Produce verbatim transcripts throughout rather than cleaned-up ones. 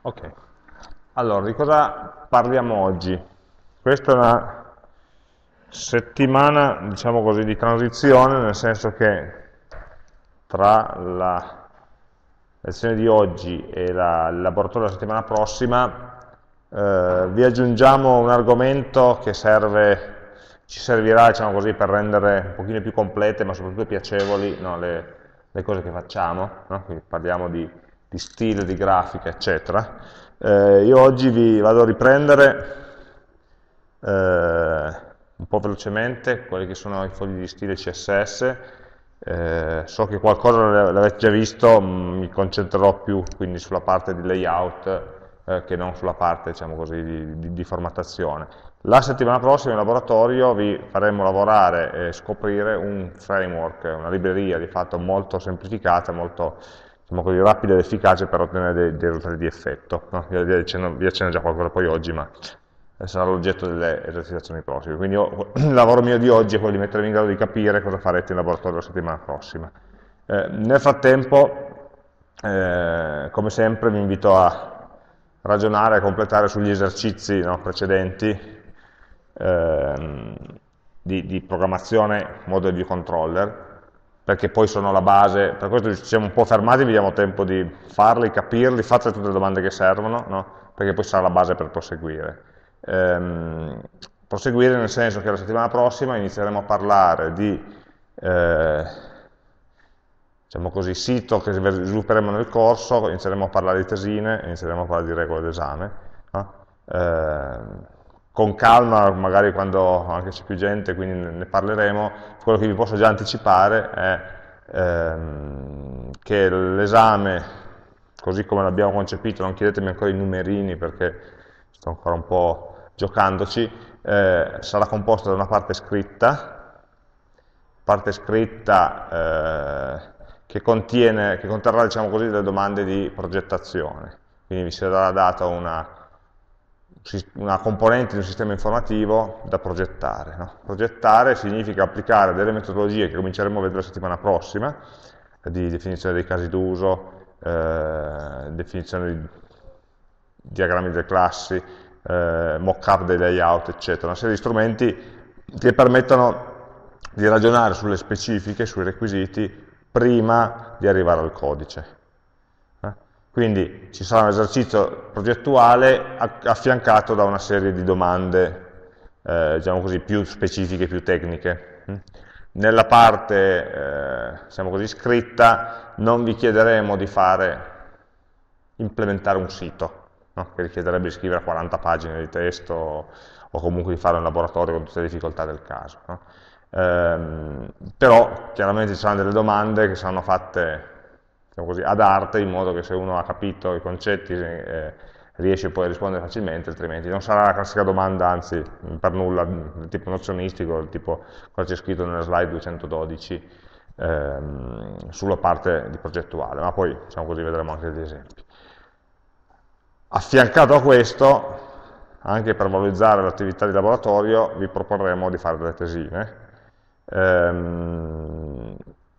Ok, allora di cosa parliamo oggi? Questa è una settimana, diciamo così, di transizione, nel senso che tra la lezione di oggi e la, il laboratorio della settimana prossima eh, vi aggiungiamo un argomento che serve, ci servirà, diciamo così, per rendere un pochino più complete, ma soprattutto piacevoli, no, le, le cose che facciamo, no? Quindi parliamo di, di stile, di grafica, eccetera. Eh, io oggi vi vado a riprendere eh, un po' velocemente quelli che sono i fogli di stile C S S. Eh, so che qualcosa l'avete già visto, mh, mi concentrerò più quindi sulla parte di layout eh, che non sulla parte, diciamo così, di, di, di formattazione. La settimana prossima in laboratorio vi faremo lavorare e scoprire un framework, una libreria di fatto molto semplificata, molto, diciamo così, rapida ed efficace per ottenere dei, dei risultati di effetto, no? Vi, vi accenno, vi accenno già qualcosa poi oggi, ma sarà l'oggetto delle esercitazioni prossime. Quindi io, il lavoro mio di oggi è quello di mettervi in grado di capire cosa farete in laboratorio la settimana prossima. Eh, nel frattempo, eh, come sempre, vi invito a ragionare, a completare sugli esercizi, no, precedenti ehm, di, di programmazione model view controller, perché poi sono la base, per questo ci siamo un po' fermati, vi diamo tempo di farli, capirli, fate tutte le domande che servono, no? Perché poi sarà la base per proseguire. Ehm, proseguire nel senso che la settimana prossima inizieremo a parlare di eh, diciamo così, sito che svilupperemo nel corso, inizieremo a parlare di tesine, inizieremo a parlare di regole d'esame, no? eh, con calma, magari quando anche c'è più gente, quindi ne parleremo. Quello che vi posso già anticipare è ehm, che l'esame, così come l'abbiamo concepito, non chiedetemi ancora i numerini perché sto ancora un po' giocandoci, eh, sarà composto da una parte scritta, parte scritta eh, che, contiene, che conterrà, diciamo così, delle domande di progettazione. Quindi vi sarà data una, una componente di un sistema informativo da progettare. No? Progettare significa applicare delle metodologie che cominceremo a vedere la settimana prossima, di definizione dei casi d'uso, eh, definizione di diagrammi delle classi, eh, mock-up dei layout, eccetera. Una serie di strumenti che permettono di ragionare sulle specifiche, sui requisiti, prima di arrivare al codice. Eh? Quindi ci sarà un esercizio progettuale affiancato da una serie di domande, eh, diciamo così, più specifiche, più tecniche. Nella parte, eh, diciamo così, scritta, non vi chiederemo di fare, implementare un sito, no? Che richiederebbe di scrivere quaranta pagine di testo o comunque di fare un laboratorio con tutte le difficoltà del caso. No? Ehm, però chiaramente ci saranno delle domande che saranno fatte, diciamo così, ad arte, in modo che se uno ha capito i concetti eh, riesce poi a rispondere facilmente, altrimenti non sarà la classica domanda, anzi per nulla, del tipo nozionistico, del tipo cosa c'è scritto nella slide duecentododici ehm, sulla parte di progettuale, ma poi, diciamo così, vedremo anche degli esempi. Affiancato a questo, anche per valorizzare l'attività di laboratorio, vi proporremo di fare delle tesine. Ehm,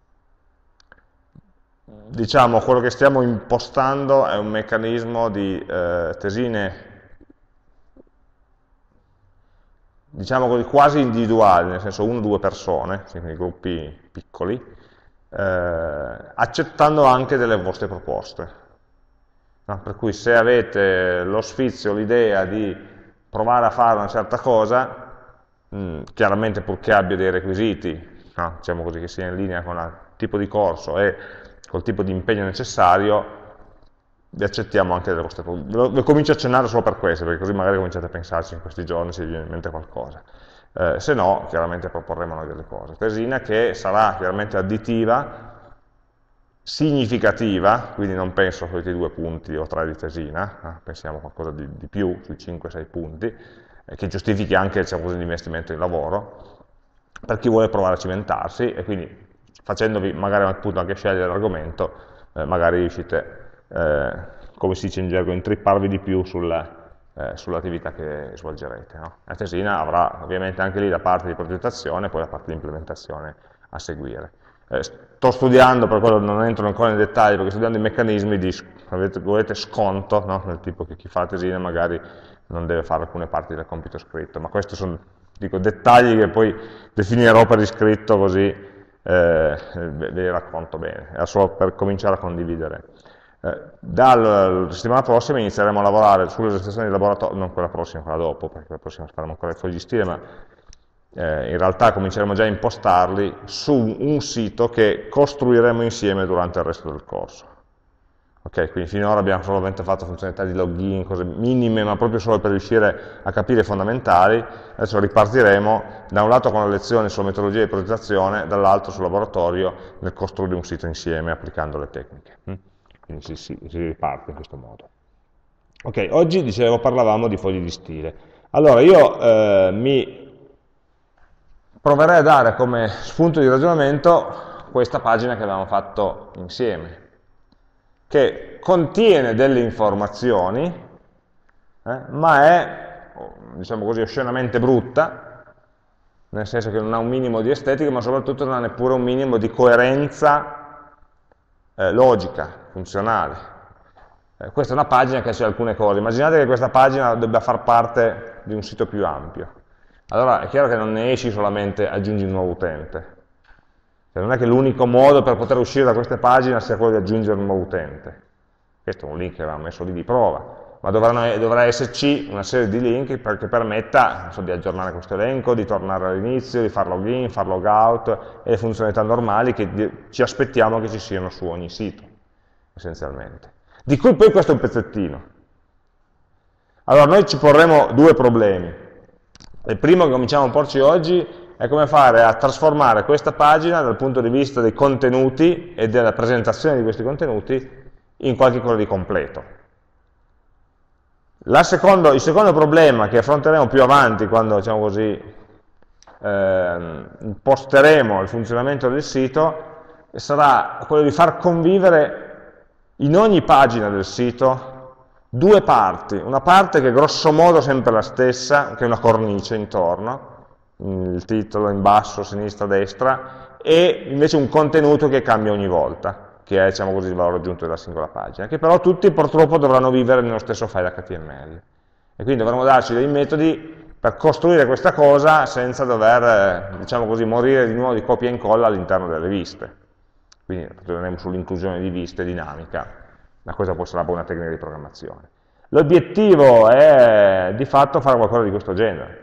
diciamo, quello che stiamo impostando è un meccanismo di eh, tesine, diciamo così, quasi individuali, nel senso uno o due persone, quindi gruppi piccoli, eh, accettando anche delle vostre proposte. No? Per cui se avete lo sfizio, l'idea di provare a fare una certa cosa, mh, chiaramente purché abbia dei requisiti, no? Diciamo così, che sia in linea con il tipo di corso e col tipo di impegno necessario, vi accettiamo anche delle vostre proposte. Lo, lo comincio a accennare solo per questo, perché così magari cominciate a pensarci in questi giorni se vi viene in mente qualcosa. Eh, se no, chiaramente proporremo noi delle cose. Tesina che sarà chiaramente additiva, significativa, quindi non penso a questi due punti o tre di tesina, eh, pensiamo a qualcosa di, di più, sui cinque sei punti, eh, che giustifichi anche, diciamo così, l'investimento in lavoro, per chi vuole provare a cimentarsi, e quindi facendovi magari appunto anche scegliere l'argomento, eh, magari riuscite, eh, come si dice in gergo, intripparvi di più sulla, eh, sull'attività che svolgerete. No? La tesina avrà ovviamente anche lì la parte di progettazione e poi la parte di implementazione a seguire. Eh, sto studiando, per quello non entro ancora nei dettagli, perché sto studiando i meccanismi di avete, volete sconto, no? Del tipo che chi fa la tesina magari non deve fare alcune parti del compito scritto, ma questi sono, dico, dettagli che poi definirò per iscritto, così eh, ve li racconto bene, era solo per cominciare a condividere. Eh, dalla settimana prossima inizieremo a lavorare sulle registrazioni di laboratorio, non quella prossima, quella dopo, perché la prossima faremo ancora i fogli di stile, ma eh, in realtà cominceremo già a impostarli su un sito che costruiremo insieme durante il resto del corso. Ok, quindi finora abbiamo solamente fatto funzionalità di login, cose minime, ma proprio solo per riuscire a capire i fondamentali. Adesso ripartiremo da un lato con le lezioni sulla metodologia di progettazione, dall'altro sul laboratorio nel costruire un sito insieme applicando le tecniche. Quindi si, si, si riparte in questo modo. Ok, oggi, dicevo, parlavamo di fogli di stile. Allora, io eh, mi proverei a dare come spunto di ragionamento questa pagina che avevamo fatto insieme, che contiene delle informazioni, eh, ma è, diciamo così, oscenamente brutta, nel senso che non ha un minimo di estetica, ma soprattutto non ha neppure un minimo di coerenza eh, logica, funzionale. Eh, questa è una pagina che c'è alcune cose. Immaginate che questa pagina debba far parte di un sito più ampio. Allora è chiaro che non ne esci solamente aggiungi un nuovo utente. Cioè, non è che l'unico modo per poter uscire da queste pagine sia quello di aggiungere un nuovo utente. Questo è un link che avevamo messo lì di prova, ma dovranno, dovrà esserci una serie di link che permetta, non so, di aggiornare questo elenco, di tornare all'inizio, di far login, far logout e le funzionalità normali che ci aspettiamo che ci siano su ogni sito, essenzialmente. Di cui poi questo è un pezzettino. Allora noi ci porremo due problemi. Il primo che cominciamo a porci oggi è come fare a trasformare questa pagina dal punto di vista dei contenuti e della presentazione di questi contenuti in qualche cosa di completo. La secondo, il secondo problema che affronteremo più avanti, quando, diciamo così, eh, imposteremo il funzionamento del sito, sarà quello di far convivere in ogni pagina del sito due parti. Una parte che è grosso modo sempre la stessa, che è una cornice intorno, il titolo in basso, a sinistra, a destra, e invece un contenuto che cambia ogni volta, che è, diciamo così, il valore aggiunto della singola pagina, che però tutti purtroppo dovranno vivere nello stesso file H T M L. E quindi dovremo darci dei metodi per costruire questa cosa senza dover, diciamo così, morire di nuovo di copia e incolla all'interno delle viste. Quindi torneremo sull'inclusione di viste dinamica, ma questa può essere una buona tecnica di programmazione. L'obiettivo è di fatto fare qualcosa di questo genere,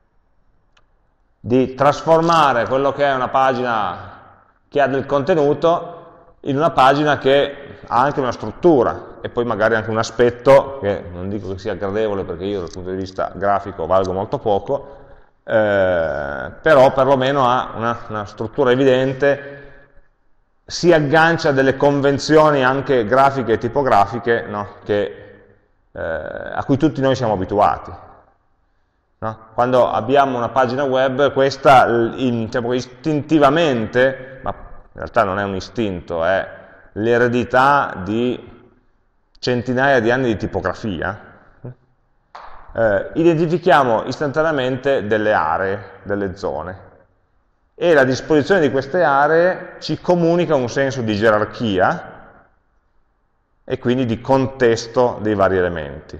di trasformare quello che è una pagina che ha del contenuto in una pagina che ha anche una struttura e poi magari anche un aspetto che non dico che sia gradevole perché io dal punto di vista grafico valgo molto poco, eh, però perlomeno ha una, una struttura evidente, si aggancia a delle convenzioni anche grafiche e tipografiche, no? che, eh, a cui tutti noi siamo abituati. No? Quando abbiamo una pagina web, questa in, diciamo, istintivamente, ma in realtà non è un istinto, è l'eredità di centinaia di anni di tipografia, eh, identifichiamo istantaneamente delle aree, delle zone, e la disposizione di queste aree ci comunica un senso di gerarchia e quindi di contesto dei vari elementi.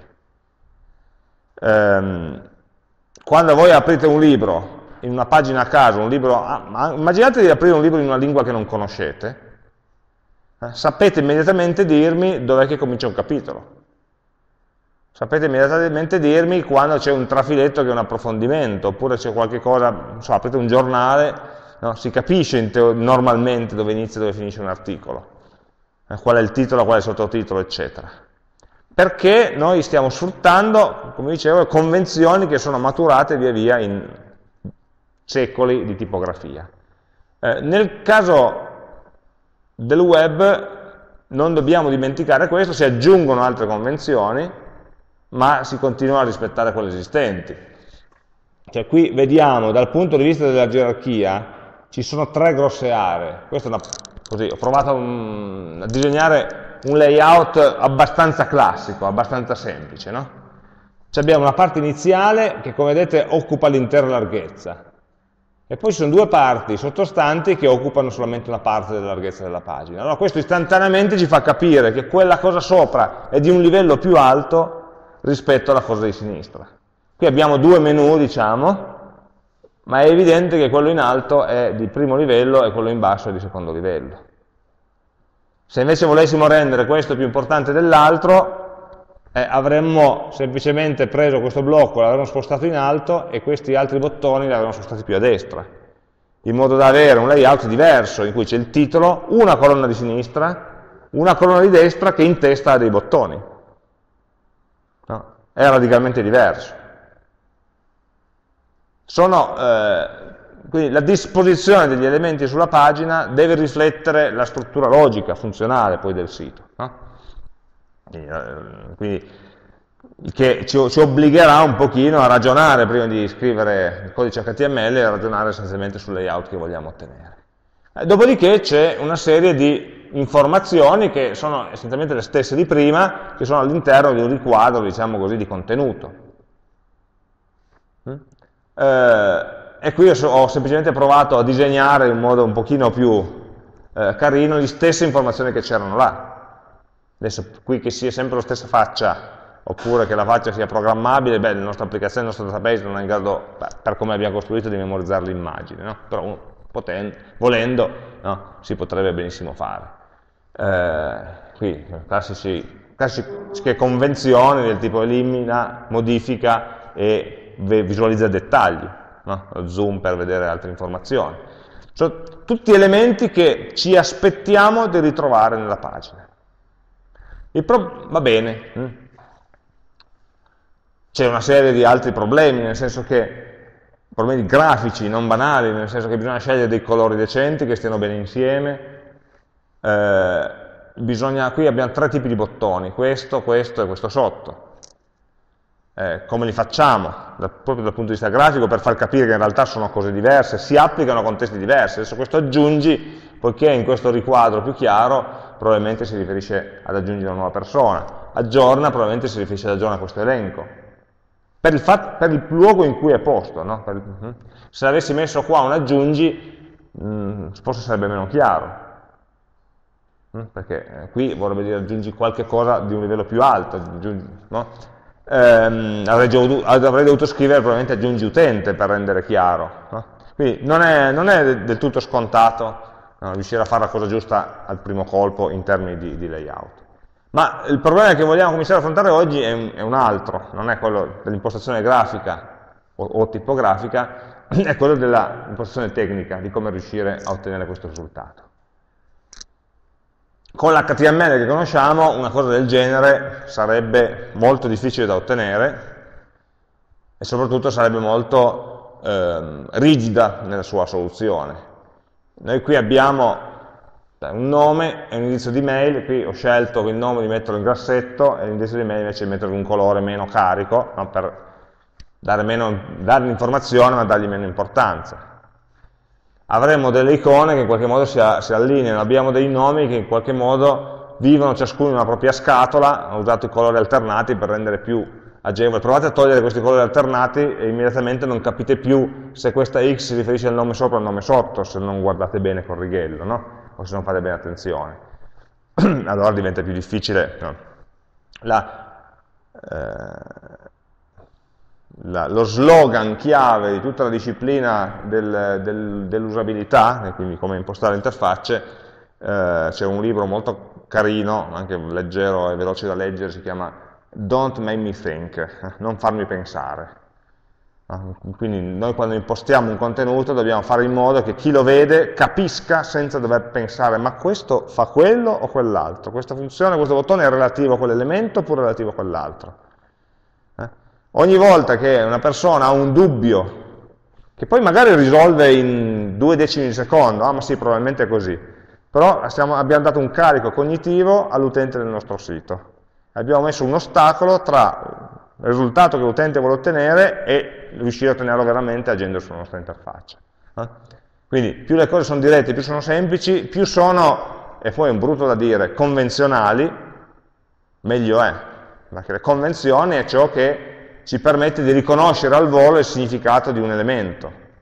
Ehm, Quando voi aprite un libro in una pagina a caso, un libro, ah, immaginate di aprire un libro in una lingua che non conoscete, eh, sapete immediatamente dirmi dov'è che comincia un capitolo. Sapete immediatamente dirmi quando c'è un trafiletto che è un approfondimento, oppure c'è qualche cosa, non so, aprite un giornale, no, si capisce normalmente dove inizia e dove finisce un articolo, eh, qual è il titolo, qual è il sottotitolo, eccetera. Perché noi stiamo sfruttando, come dicevo, convenzioni che sono maturate via via in secoli di tipografia. Eh, nel caso del web non dobbiamo dimenticare questo, si aggiungono altre convenzioni, ma si continua a rispettare quelle esistenti. Cioè qui vediamo, dal punto di vista della gerarchia, ci sono tre grosse aree. Questa è una, così, ho provato a, un, a disegnare un layout abbastanza classico, abbastanza semplice, no? Cioè abbiamo una parte iniziale che, come vedete, occupa l'intera larghezza. e poi ci sono due parti sottostanti che occupano solamente una parte della larghezza della pagina. Allora questo istantaneamente ci fa capire che quella cosa sopra è di un livello più alto rispetto alla cosa di sinistra. Qui abbiamo due menu, diciamo, ma è evidente che quello in alto è di primo livello e quello in basso è di secondo livello. Se invece volessimo rendere questo più importante dell'altro, eh, avremmo semplicemente preso questo blocco, l'avremmo spostato in alto e questi altri bottoni li avremmo spostati più a destra, in modo da avere un layout diverso in cui c'è il titolo, una colonna di sinistra, una colonna di destra che in testa ha dei bottoni. No? È radicalmente diverso. Sono, eh, quindi la disposizione degli elementi sulla pagina deve riflettere la struttura logica, funzionale poi del sito. No? Quindi, che ci, ci obbligherà un pochino a ragionare prima di scrivere il codice H T M L e a ragionare essenzialmente sul layout che vogliamo ottenere. Eh, dopodiché c'è una serie di informazioni che sono essenzialmente le stesse di prima, che sono all'interno di un riquadro, diciamo così, di contenuto. Mm? Eh, e qui ho, ho semplicemente provato a disegnare in modo un pochino più eh, carino le stesse informazioni che c'erano là. Adesso qui che sia sempre la stessa faccia, oppure che la faccia sia programmabile, beh, la nostra applicazione, il nostro database non è in grado, beh, per come abbiamo costruito, di memorizzare l'immagine, no? Però uno, potendo, volendo, no? Si potrebbe benissimo fare. Eh, qui, classici, classiche convenzioni del tipo elimina, modifica e visualizza dettagli, no? Lo zoom per vedere altre informazioni. Sono tutti elementi che ci aspettiamo di ritrovare nella pagina. Il pro va bene, c'è una serie di altri problemi, nel senso che, problemi grafici, non banali, nel senso che bisogna scegliere dei colori decenti che stiano bene insieme, eh, bisogna, qui abbiamo tre tipi di bottoni, questo, questo e questo sotto. Eh, come li facciamo, da, proprio dal punto di vista grafico, per far capire che in realtà sono cose diverse, si applicano a contesti diversi. Adesso questo aggiungi, poiché in questo riquadro più chiaro, probabilmente si riferisce ad aggiungere una nuova persona, aggiorna, probabilmente si riferisce ad aggiornare questo elenco, per il, fatto, per il luogo in cui è posto, no? Per, uh-huh. Se avessi messo qua un aggiungi, mh, forse sarebbe meno chiaro, uh, perché eh, qui vorrebbe dire aggiungi qualche cosa di un livello più alto, aggiungi, no? ehm, avrei, dovuto, avrei dovuto scrivere probabilmente aggiungi utente per rendere chiaro, no? Quindi non è, non è del tutto scontato, no, riuscire a fare la cosa giusta al primo colpo in termini di, di layout. Ma il problema che vogliamo cominciare a affrontare oggi è un, è un altro, non è quello dell'impostazione grafica o, o tipografica, è quello dell'impostazione tecnica, di come riuscire a ottenere questo risultato. Con l'H T M L che conosciamo, una cosa del genere sarebbe molto difficile da ottenere e soprattutto sarebbe molto ehm, rigida nella sua soluzione. Noi qui abbiamo un nome e un indirizzo di mail, qui ho scelto il nome di metterlo in grassetto e l'indirizzo di mail invece di metterlo in un colore meno carico, no? Per dare, meno, dare l'informazione ma dargli meno importanza. Avremo delle icone che in qualche modo si, si allineano, abbiamo dei nomi che in qualche modo vivono ciascuno in una propria scatola, ho usato i colori alternati per rendere più agevole. Provate a togliere questi colori alternati e immediatamente non capite più se questa X si riferisce al nome sopra o al nome sotto, se non guardate bene col righello, no? O se non fate bene attenzione. Allora diventa più difficile, no? La, eh, la, lo slogan chiave di tutta la disciplina del, del, dell'usabilità, quindi come impostare le interfacce, eh, c'è un libro molto carino, anche leggero e veloce da leggere, si chiama Don't Make Me Think, non farmi pensare. Quindi noi quando impostiamo un contenuto dobbiamo fare in modo che chi lo vede capisca senza dover pensare ma questo fa quello o quell'altro, questa funzione, questo bottone è relativo a quell'elemento oppure relativo a quell'altro. Eh? Ogni volta che una persona ha un dubbio, che poi magari risolve in due decimi di secondo, ah ma sì, probabilmente è così, però stiamo, abbiamo dato un carico cognitivo all'utente del nostro sito, abbiamo messo un ostacolo tra il risultato che l'utente vuole ottenere e riuscire a ottenerlo veramente agendo sulla nostra interfaccia. Eh? Quindi più le cose sono dirette, più sono semplici, più sono, e poi è un brutto da dire, convenzionali, meglio è. Perché le convenzioni è ciò che ci permette di riconoscere al volo il significato di un elemento.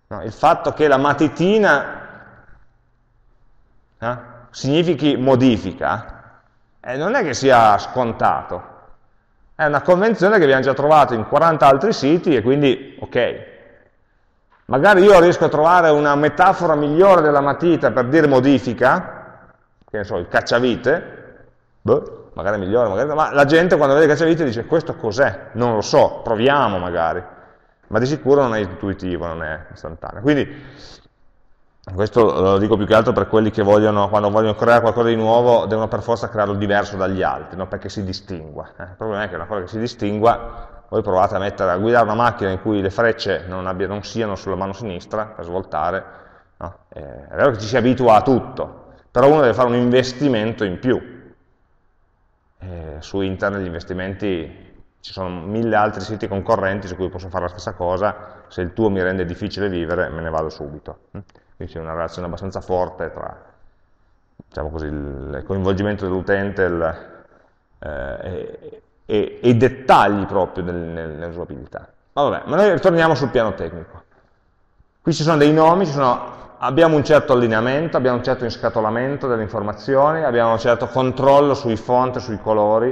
No? Il fatto che la matitina eh, significhi modifica, eh, non è che sia scontato, è una convenzione che abbiamo già trovato in quaranta altri siti e quindi ok. Magari io riesco a trovare una metafora migliore della matita per dire modifica, che ne so, il cacciavite, boh, magari è migliore, magari no, ma la gente quando vede il cacciavite dice questo cos'è? Non lo so, proviamo magari, ma di sicuro non è intuitivo, non è istantaneo. Quindi questo lo dico più che altro per quelli che vogliono, quando vogliono creare qualcosa di nuovo, devono per forza crearlo diverso dagli altri, no? Perché si distingua. Eh, il problema è che una cosa che si distingua, voi provate a, mettere, a guidare una macchina in cui le frecce non, abbia, non siano sulla mano sinistra per svoltare, no? Eh, è vero che ci si abitua a tutto, però uno deve fare un investimento in più. Eh, su internet gli investimenti, ci sono mille altri siti concorrenti su cui posso fare la stessa cosa, se il tuo mi rende difficile vivere me ne vado subito. Quindi c'è una relazione abbastanza forte tra, diciamo così, il coinvolgimento dell'utente eh, e, e, e i dettagli proprio nell'usabilità. Ma vabbè, ma noi ritorniamo sul piano tecnico. Qui ci sono dei nomi, ci sono, abbiamo un certo allineamento, abbiamo un certo inscatolamento delle informazioni, abbiamo un certo controllo sui font, sui colori.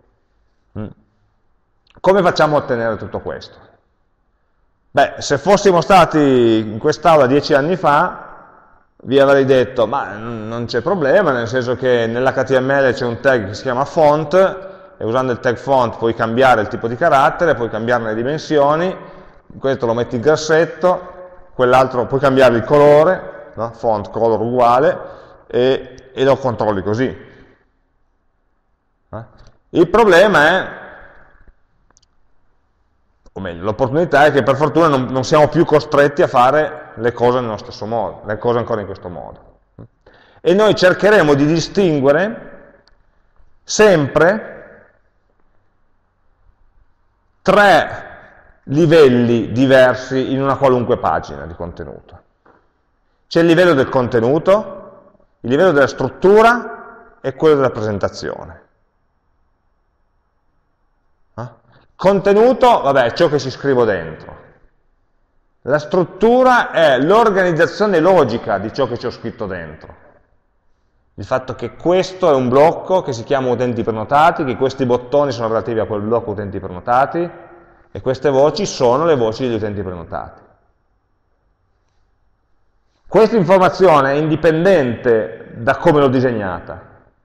Come facciamo a ottenere tutto questo? Beh, se fossimo stati in quest'aula dieci anni fa, vi avrei detto, ma non c'è problema, nel senso che nell'H T M L c'è un tag che si chiama font, e usando il tag font puoi cambiare il tipo di carattere, puoi cambiarne le dimensioni, questo lo metti in grassetto, quell'altro puoi cambiare il colore, no? Font, color uguale, e, e lo controlli così. Eh? Il problema è, o meglio, l'opportunità è che per fortuna non, non siamo più costretti a fare le cose nello stesso modo, le cose ancora in questo modo. E noi cercheremo di distinguere sempre tre livelli diversi in una qualunque pagina di contenuto. C'è il livello del contenuto, il livello della struttura e quello della presentazione. Contenuto, vabbè, è ciò che ci scrivo dentro. La struttura è l'organizzazione logica di ciò che ci ho scritto dentro. Il fatto che questo è un blocco che si chiama utenti prenotati, che questi bottoni sono relativi a quel blocco utenti prenotati, e queste voci sono le voci degli utenti prenotati. Questa informazione è indipendente da come l'ho disegnata.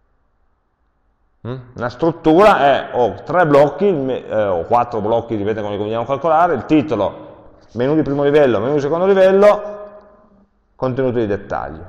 La struttura è, ho tre blocchi, eh, o quattro blocchi, dipende come li vogliamo calcolare, il titolo, menu di primo livello, menu di secondo livello, contenuto di dettaglio.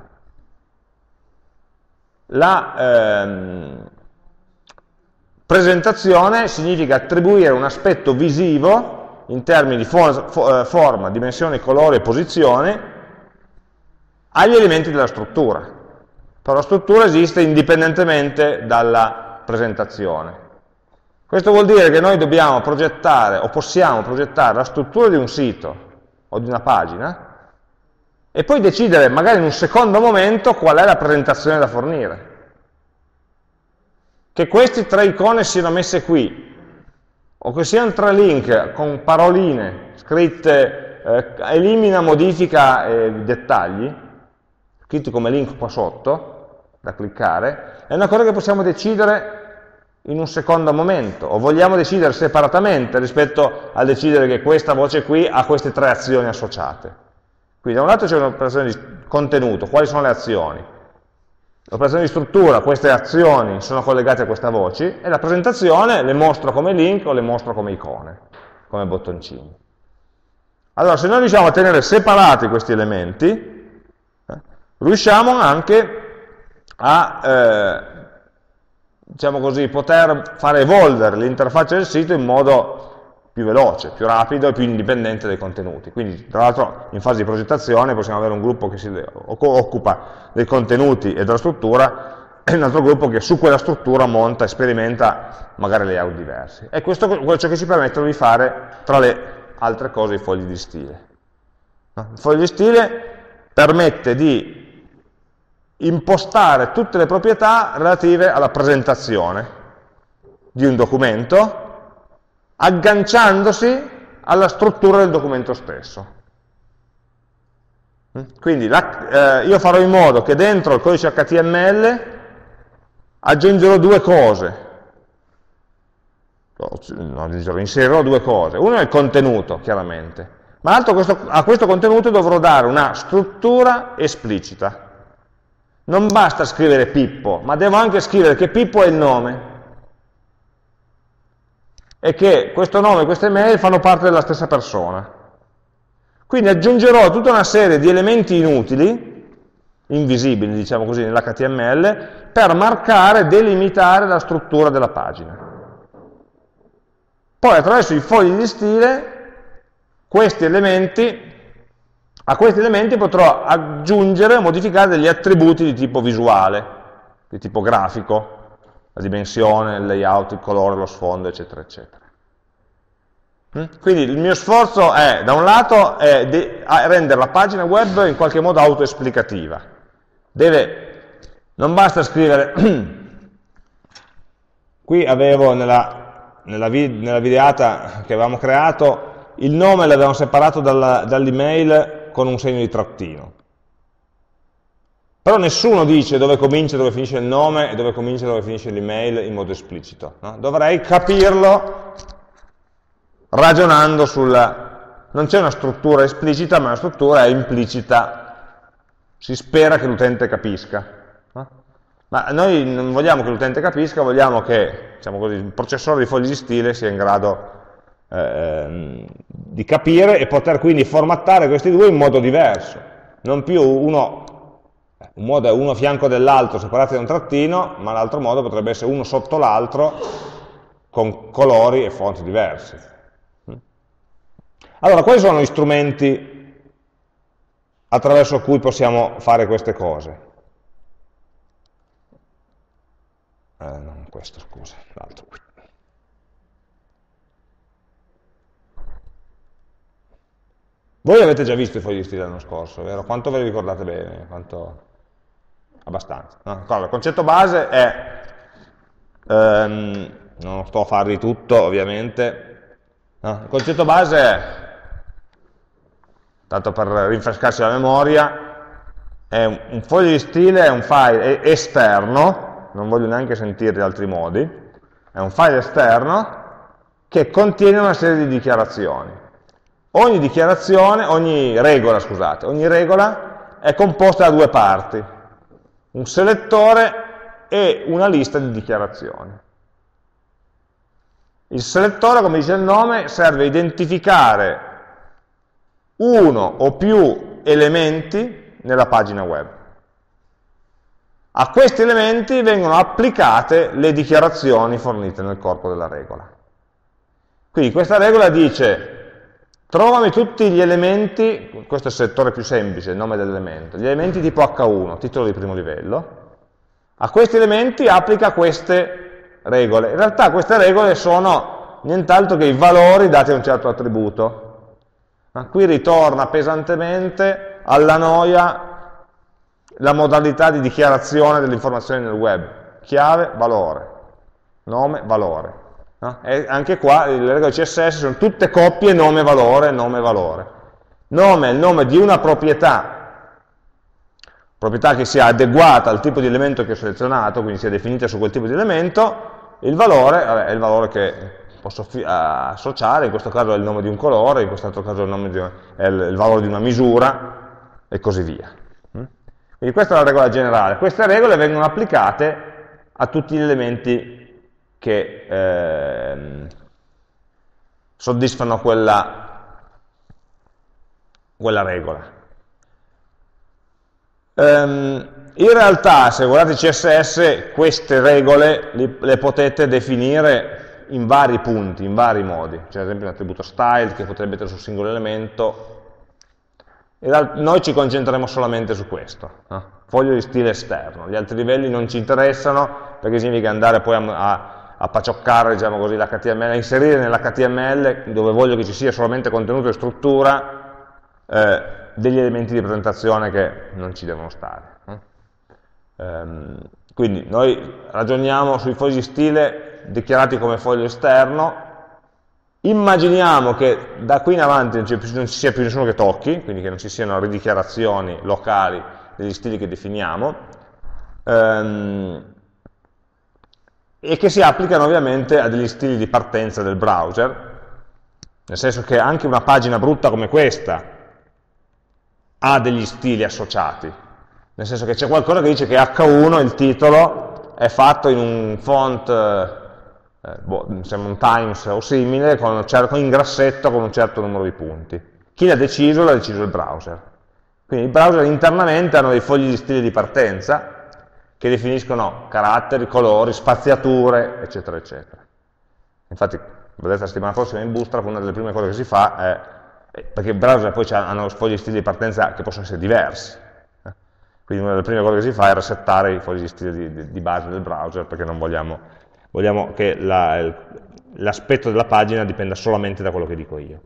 La ehm, presentazione significa attribuire un aspetto visivo in termini di for for forma, dimensione, colore e posizione agli elementi della struttura. Però la struttura esiste indipendentemente dalla presentazione. Questo vuol dire che noi dobbiamo progettare o possiamo progettare la struttura di un sito o di una pagina e poi decidere magari in un secondo momento qual è la presentazione da fornire. Che queste tre icone siano messe qui o che siano tre link con paroline scritte eh, elimina, modifica e dettagli scritti come link qua sotto da cliccare, è una cosa che possiamo decidere in un secondo momento, o vogliamo decidere separatamente rispetto a decidere che questa voce qui ha queste tre azioni associate. Quindi da un lato c'è un'operazione di contenuto, quali sono le azioni? L'operazione di struttura, queste azioni sono collegate a queste voci, e la presentazione le mostro come link o le mostro come icone, come bottoncini. Allora, se noi riusciamo a tenere separati questi elementi, eh, riusciamo anche a eh, diciamo così, poter fare evolvere l'interfaccia del sito in modo più veloce, più rapido e più indipendente dai contenuti. Quindi, tra l'altro, in fase di progettazione possiamo avere un gruppo che si occupa dei contenuti e della struttura e un altro gruppo che su quella struttura monta e sperimenta magari layout diversi. E questo è ciò che ci permette di fare, tra le altre cose, i fogli di stile. Il foglio di stile permette di impostare tutte le proprietà relative alla presentazione di un documento agganciandosi alla struttura del documento stesso. Quindi la, eh, io farò in modo che dentro il codice H T M L aggiungerò due cose, no, aggiungerò, inserirò due cose. Uno è il contenuto, chiaramente, ma l'altro questo, a questo contenuto dovrò dare una struttura esplicita. Non basta scrivere Pippo, ma devo anche scrivere che Pippo è il nome e che questo nome e queste mail fanno parte della stessa persona. Quindi aggiungerò tutta una serie di elementi inutili, invisibili, diciamo così, nell'H T M L, per marcare, delimitare la struttura della pagina. Poi attraverso i fogli di stile, questi elementi, a questi elementi potrò aggiungere o modificare degli attributi di tipo visuale, di tipo grafico, la dimensione, il layout, il colore, lo sfondo, eccetera, eccetera. Quindi il mio sforzo è, da un lato, è di rendere la pagina web in qualche modo autoesplicativa. Deve, non basta scrivere, qui avevo nella, nella, nella videata che avevamo creato, il nome l'avevamo separato dall'email con un segno di trattino. Però nessuno dice dove comincia e dove finisce il nome e dove comincia e dove finisce l'email in modo esplicito. No? Dovrei capirlo ragionando sulla... non c'è una struttura esplicita, ma una struttura implicita. Si spera che l'utente capisca. No? Ma noi non vogliamo che l'utente capisca, vogliamo che, diciamo così, il processore di fogli di stile sia in grado eh, di capire e poter quindi formattare questi due in modo diverso. Non più uno, un modo è uno a fianco dell'altro separati da un trattino, ma l'altro modo potrebbe essere uno sotto l'altro con colori e fonti diversi. Allora, quali sono gli strumenti attraverso cui possiamo fare queste cose? Eh, non questo, scusa, l'altro qui. Voi avete già visto i fogli di stile l'anno scorso, vero? Quanto ve li ricordate bene? Quanto... Abbastanza. No? Allora, il concetto base è, ehm, non sto a farvi tutto ovviamente, no? Il concetto base è, tanto per rinfrescarsi la memoria, è un, un foglio di stile, è un file esterno, non voglio neanche sentirli altri modi, è un file esterno che contiene una serie di dichiarazioni. Ogni dichiarazione, ogni regola, scusate, ogni regola è composta da due parti, un selettore e una lista di dichiarazioni. Il selettore, come dice il nome, serve a identificare uno o più elementi nella pagina web. A questi elementi vengono applicate le dichiarazioni fornite nel corpo della regola. Quindi questa regola dice: trovami tutti gli elementi, questo è il settore più semplice, il nome dell'elemento, gli elementi tipo H uno, titolo di primo livello, a questi elementi applica queste regole. In realtà queste regole sono nient'altro che i valori dati a un certo attributo. Ma qui ritorna pesantemente alla noia la modalità di dichiarazione delle informazioni nel web. Chiave, valore, nome, valore. No? E anche qua le regole C S S sono tutte coppie nome, valore, nome, valore. Nome è il nome di una proprietà, proprietà che sia adeguata al tipo di elemento che ho selezionato, quindi sia definita su quel tipo di elemento. Il valore, vabbè, è il valore che posso associare, in questo caso è il nome di un colore, in quest'altro caso è il, nome di una, è il, il valore di una misura, e così via. Quindi questa è la regola generale. Queste regole vengono applicate a tutti gli elementi che eh, soddisfano quella, quella regola. Um, in realtà, se guardate C S S, queste regole li, le potete definire in vari punti, in vari modi. C'è ad esempio un attributo style che potrebbe mettere sul singolo elemento. E noi ci concentreremo solamente su questo, no? Foglio di stile esterno. Gli altri livelli non ci interessano, perché significa andare poi a, a a pacioccare, diciamo così, l'H T M L, a inserire nell'H T M L, dove voglio che ci sia solamente contenuto e struttura, eh, degli elementi di presentazione che non ci devono stare. Eh? Ehm, quindi noi ragioniamo sui fogli di stile dichiarati come foglio esterno, Immaginiamo che da qui in avanti non ci sia più nessuno che tocchi, quindi che non ci siano ridichiarazioni locali degli stili che definiamo, ehm, e che si applicano ovviamente a degli stili di partenza del browser, nel senso che anche una pagina brutta come questa ha degli stili associati, nel senso che c'è qualcosa che dice che acca uno, il titolo, è fatto in un font, eh, boh, sembra un Times o simile, con, con in grassetto con un certo numero di punti. Chi l'ha deciso? L'ha deciso il browser. Quindi i browser internamente hanno dei fogli di stile di partenza che definiscono caratteri, colori, spaziature, eccetera, eccetera. Infatti, vedete la settimana prossima in Bootstrap, una delle prime cose che si fa è, perché i browser poi hanno fogli di stile di partenza che possono essere diversi, eh? Quindi una delle prime cose che si fa è resettare i fogli di stile di, di, di base del browser, perché non vogliamo, vogliamo che l'aspetto della pagina dipenda solamente da quello che dico io.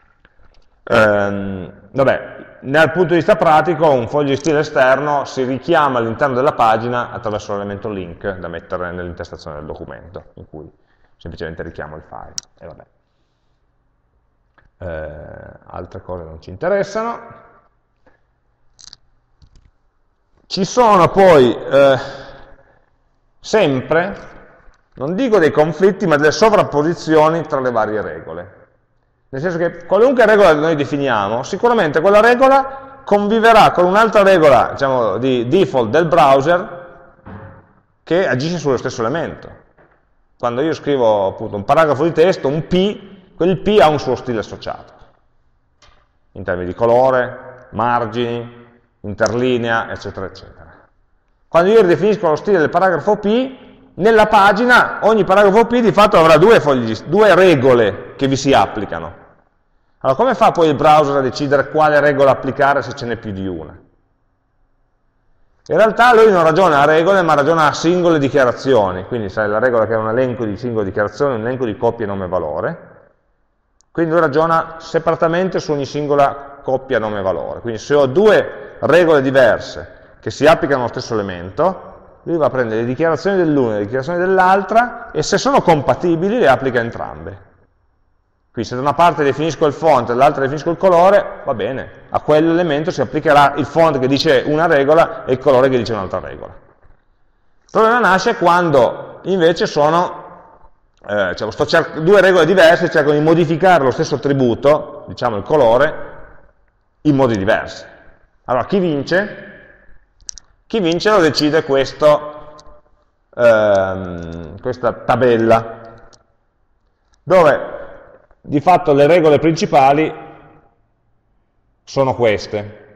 Ehm, vabbè, dal punto di vista pratico un foglio di stile esterno si richiama all'interno della pagina attraverso l'elemento link da mettere nell'intestazione del documento, in cui semplicemente richiamo il file. E vabbè. Eh, altre cose non ci interessano. Ci sono poi eh, sempre, non dico dei conflitti, ma delle sovrapposizioni tra le varie regole. Nel senso che qualunque regola che noi definiamo, sicuramente quella regola conviverà con un'altra regola, diciamo, di default del browser che agisce sullo stesso elemento. Quando io scrivo appunto un paragrafo di testo, un P, quel P ha un suo stile associato, in termini di colore, margini, interlinea, eccetera, eccetera. Quando io ridefinisco lo stile del paragrafo P, nella pagina ogni paragrafo P di fatto avrà due, fogli, due regole che vi si applicano. Allora, come fa poi il browser a decidere quale regola applicare se ce n'è più di una? In realtà lui non ragiona a regole, ma ragiona a singole dichiarazioni. Quindi sai, la regola che è un elenco di singole dichiarazioni, un elenco di coppie nome-valore. Quindi lui ragiona separatamente su ogni singola coppia nome-valore. Quindi se ho due regole diverse che si applicano allo stesso elemento, lui va a prendere le dichiarazioni dell'una e le dichiarazioni dell'altra e se sono compatibili le applica entrambe. Quindi se da una parte definisco il font e dall'altra definisco il colore, va bene, a quell'elemento si applicherà il font che dice una regola e il colore che dice un'altra regola. Il problema nasce quando invece sono eh, cioè, sto due regole diverse cercano di modificare lo stesso attributo, diciamo il colore, in modi diversi. Allora chi vince? Chi vince lo decide questo, ehm, questa tabella, dove di fatto le regole principali sono queste.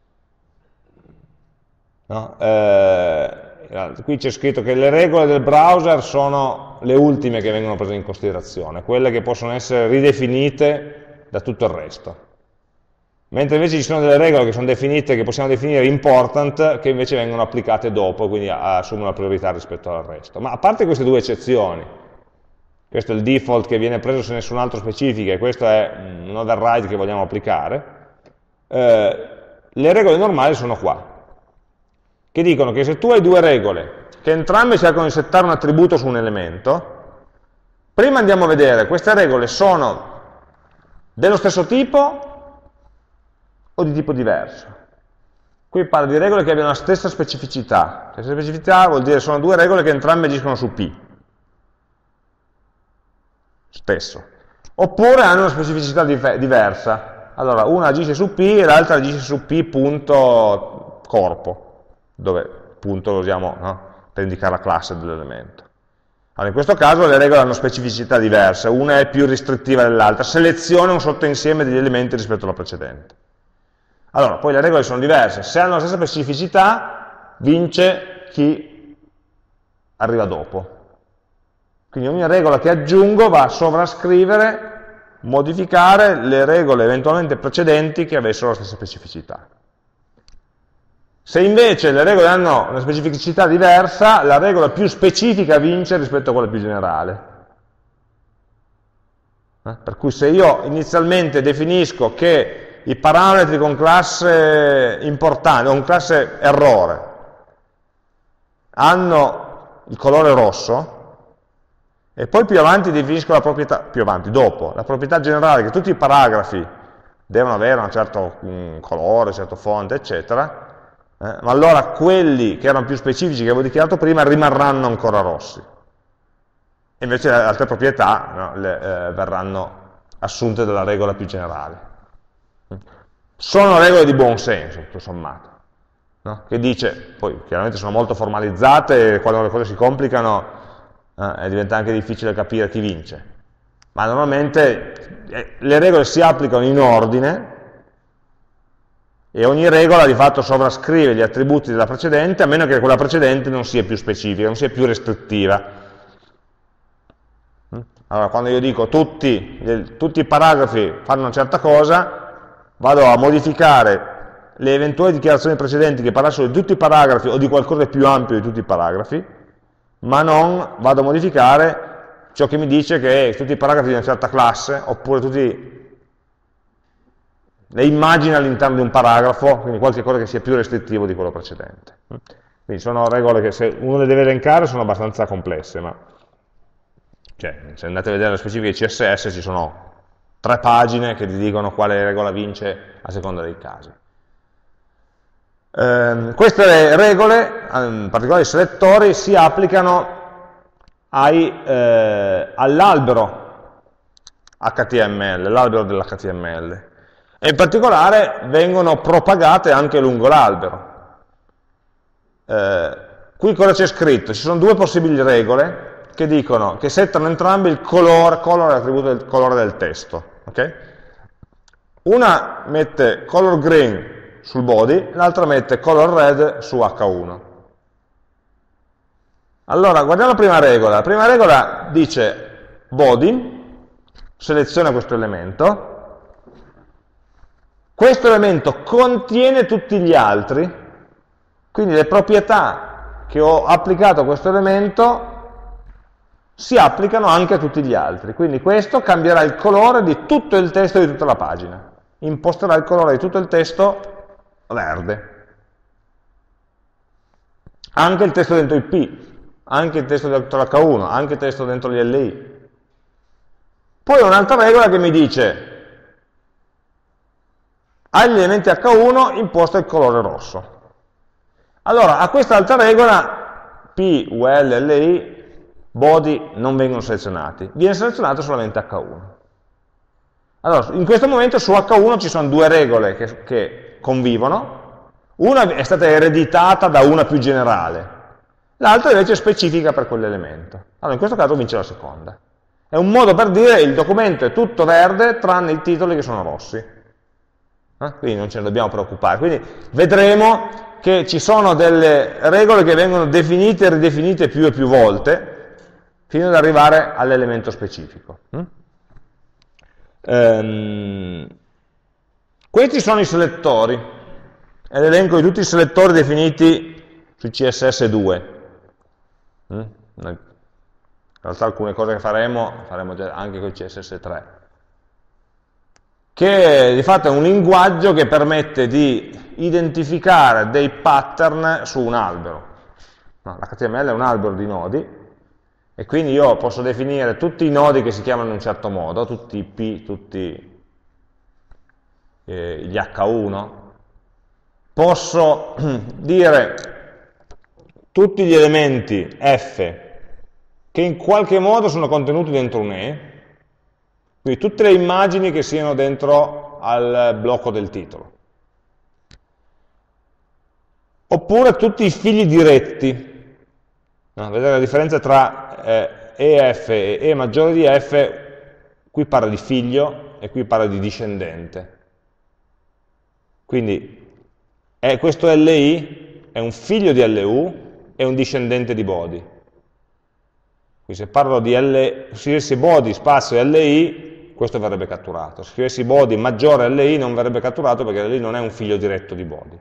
No? Eh, qui c'è scritto che le regole del browser sono le ultime che vengono prese in considerazione, quelle che possono essere ridefinite da tutto il resto. Mentre invece ci sono delle regole che sono definite, che possiamo definire important, che invece vengono applicate dopo, quindi assumono la priorità rispetto al resto. Ma a parte queste due eccezioni, questo è il default che viene preso se nessun altro specifica, e questo è un override che vogliamo applicare, eh, le regole normali sono qua, che dicono che se tu hai due regole, che entrambe cercano di settare un attributo su un elemento, prima andiamo a vedere, queste regole sono dello stesso tipo o di tipo diverso. Qui parla di regole che abbiano la stessa specificità. La stessa specificità vuol dire sono due regole che entrambe agiscono su P. Stesso. Oppure hanno una specificità diversa. Allora, una agisce su P e l'altra agisce su P punto corpo, dove punto lo usiamo, no? Per indicare la classe dell'elemento. Allora, in questo caso le regole hanno specificità diverse, una è più restrittiva dell'altra, seleziona un sottoinsieme degli elementi rispetto alla precedente. Allora, poi le regole sono diverse, se hanno la stessa specificità vince chi arriva dopo. Quindi ogni regola che aggiungo va a sovrascrivere, modificare le regole eventualmente precedenti che avessero la stessa specificità. Se invece le regole hanno una specificità diversa, la regola più specifica vince rispetto a quella più generale. Eh? Per cui se io inizialmente definisco che i parametri con classe importante, con classe errore, hanno il colore rosso, e poi più avanti definisco la proprietà, più avanti, dopo, la proprietà generale che tutti i paragrafi devono avere un certo um, colore, un certo font, eccetera, eh, ma allora quelli che erano più specifici che avevo dichiarato prima rimarranno ancora rossi. E invece le altre proprietà no, le, eh, verranno assunte dalla regola più generale. Sono regole di buon senso, tutto sommato, no? Che dice, poi chiaramente sono molto formalizzate e quando le cose si complicano eh, diventa anche difficile capire chi vince, ma normalmente eh, le regole si applicano in ordine e ogni regola di fatto sovrascrive gli attributi della precedente, a meno che quella precedente non sia più specifica, non sia più restrittiva. Allora, quando io dico tutti, tutti i paragrafi fanno una certa cosa, vado a modificare le eventuali dichiarazioni precedenti che parlassero di tutti i paragrafi o di qualcosa di più ampio di tutti i paragrafi, ma non vado a modificare ciò che mi dice che tutti i paragrafi di una certa classe, oppure tutti le immagini all'interno di un paragrafo, quindi qualche cosa che sia più restrittivo di quello precedente. Quindi sono regole che se uno le deve elencare sono abbastanza complesse, ma cioè, se andate a vedere le specifiche C S S ci sono tre pagine che ti dicono quale regola vince a seconda dei casi. Eh, queste regole, in particolare i selettori, si applicano eh, all'albero H T M L, l'albero dell'H T M L, e in particolare vengono propagate anche lungo l'albero. Eh, qui cosa c'è scritto? Ci sono due possibili regole che dicono, che settano entrambi il colore, color è l'attributo del colore del testo. Okay? Una mette color green sul body, l'altra mette color red su H uno. Allora, guardiamo la prima regola. La prima regola dice body, seleziona questo elemento, questo elemento contiene tutti gli altri, quindi le proprietà che ho applicato a questo elemento si applicano anche a tutti gli altri, quindi questo cambierà il colore di tutto il testo di tutta la pagina, imposterà il colore di tutto il testo verde, anche il testo dentro i P, anche il testo dentro l'H uno, anche il testo dentro gli L I. Poi un'altra regola che mi dice agli elementi H uno imposta il colore rosso. Allora, a questa altra regola P, U L, L I body non vengono selezionati, viene selezionato solamente H uno. Allora, in questo momento su H uno ci sono due regole che, che convivono, una è stata ereditata da una più generale, l'altra invece è specifica per quell'elemento. Allora, in questo caso vince la seconda. È un modo per dire il documento è tutto verde tranne i titoli che sono rossi. Eh? Quindi non ce ne dobbiamo preoccupare. Quindi vedremo che ci sono delle regole che vengono definite e ridefinite più e più volte, fino ad arrivare all'elemento specifico. Mm? Ehm, questi sono i selettori, è l'elenco di tutti i selettori definiti su C S S due. Mm? In realtà alcune cose che faremo, faremo anche con C S S tre, che di fatto è un linguaggio che permette di identificare dei pattern su un albero. No, l'H T M L è un albero di nodi, e quindi io posso definire tutti i nodi che si chiamano in un certo modo, tutti i P, tutti eh, gli H uno, posso dire tutti gli elementi F che in qualche modo sono contenuti dentro un E, quindi tutte le immagini che siano dentro al blocco del titolo, oppure tutti i figli diretti. No, vedete la differenza tra eh, E F e E maggiore di F, qui parla di figlio e qui parla di discendente. Quindi eh, questo L I è un figlio di L U e un discendente di body. Quindi se parlo di L, scrivessi body spazio L I, questo verrebbe catturato. Se scrivessi body maggiore L I non verrebbe catturato perché L I non è un figlio diretto di body.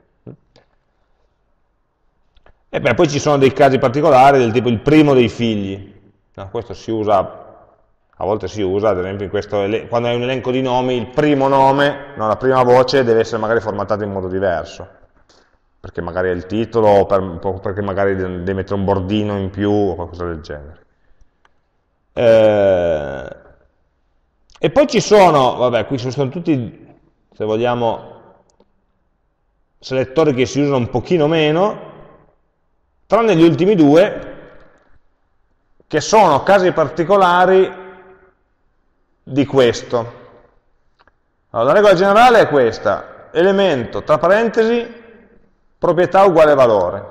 E beh, poi ci sono dei casi particolari del tipo il primo dei figli. No, questo si usa, a volte si usa, ad esempio in questo, quando hai un elenco di nomi, il primo nome, no, la prima voce deve essere magari formattata in modo diverso, perché magari è il titolo, o per, perché magari devi mettere un bordino in più, o qualcosa del genere. Eh, e poi ci sono, vabbè, qui ci sono tutti, se vogliamo, selettori che si usano un pochino meno, tranne gli ultimi due, che sono casi particolari di questo. Allora, la regola generale è questa: elemento, tra parentesi, proprietà uguale valore.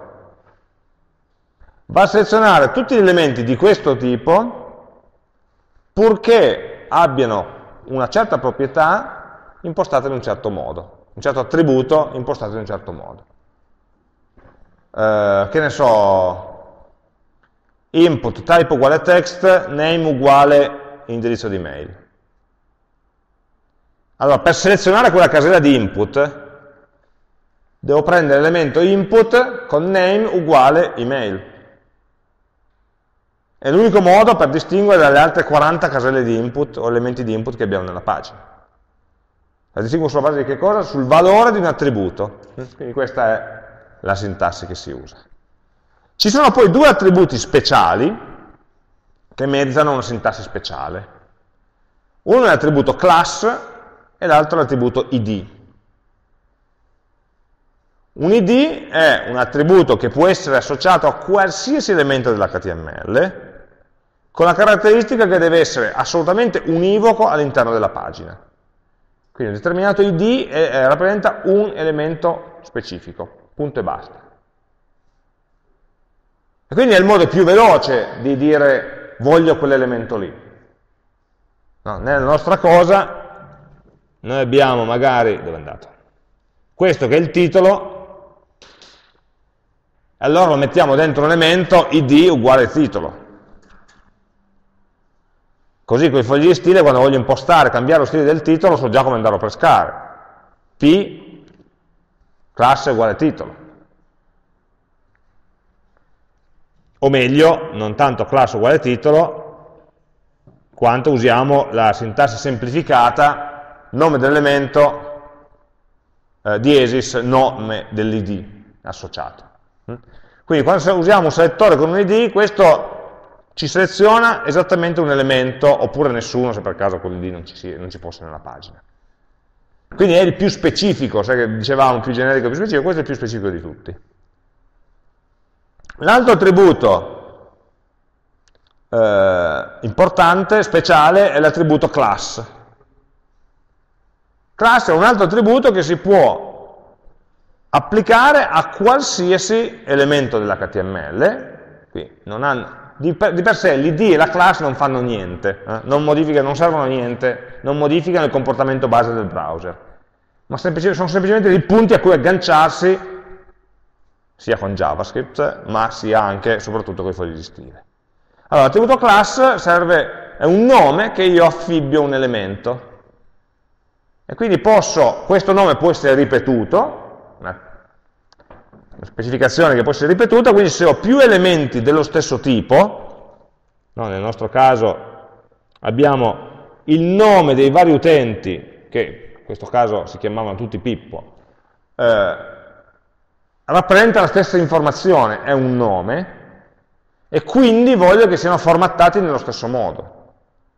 Va a selezionare tutti gli elementi di questo tipo, purché abbiano una certa proprietà impostata in un certo modo, un certo attributo impostato in un certo modo. Eh, che ne so, input type uguale text, name uguale indirizzo di mail. Allora, per selezionare quella casella di input, devo prendere l'elemento input con name uguale email. È l'unico modo per distinguere dalle altre quaranta caselle di input o elementi di input che abbiamo nella pagina. La distingo sulla base di che cosa? Sul valore di un attributo. Quindi questa è la sintassi che si usa. Ci sono poi due attributi speciali che mezzano una sintassi speciale. Uno è l'attributo class e l'altro è l'attributo id. Un id è un attributo che può essere associato a qualsiasi elemento dell'H T M L, con la caratteristica che deve essere assolutamente univoco all'interno della pagina. Quindi un determinato id è, è, rappresenta un elemento specifico, punto e basta. E quindi è il modo più veloce di dire voglio quell'elemento lì. No, nella nostra cosa noi abbiamo magari, dove è andato? Questo che è il titolo, allora lo mettiamo dentro un elemento id uguale titolo. Così con i fogli di stile, quando voglio impostare, cambiare lo stile del titolo, so già come andarlo a pescare. P, classe uguale titolo. O meglio, non tanto classe uguale titolo, quanto usiamo la sintassi semplificata, nome dell'elemento, eh, diesis, nome dell'id associato. Quindi quando usiamo un selettore con un id, questo ci seleziona esattamente un elemento, oppure nessuno, se per caso quell'id non ci, non ci fosse nella pagina. Quindi è il più specifico, sai che dicevamo più generico e più specifico, questo è il più specifico di tutti. L'altro attributo eh, importante, speciale, è l'attributo class. Class è un altro attributo che si può applicare a qualsiasi elemento dell'H T M L, qui non hanno, di, per, di per sé l'id e la class non fanno niente, eh? non modificano, non servono a niente, non modificano il comportamento base del browser, ma semplici, sono semplicemente dei punti a cui agganciarsi, sia con JavaScript, ma sia anche e soprattutto con i fogli di stile. Allora, l'attributo class serve, è un nome che io affibbio a un elemento, e quindi posso, questo nome può essere ripetuto, una, una specificazione che può essere ripetuta, quindi se ho più elementi dello stesso tipo, no, nel nostro caso abbiamo il nome dei vari utenti, che in questo caso si chiamavano tutti Pippo, eh, rappresenta la stessa informazione, è un nome, e quindi voglio che siano formattati nello stesso modo.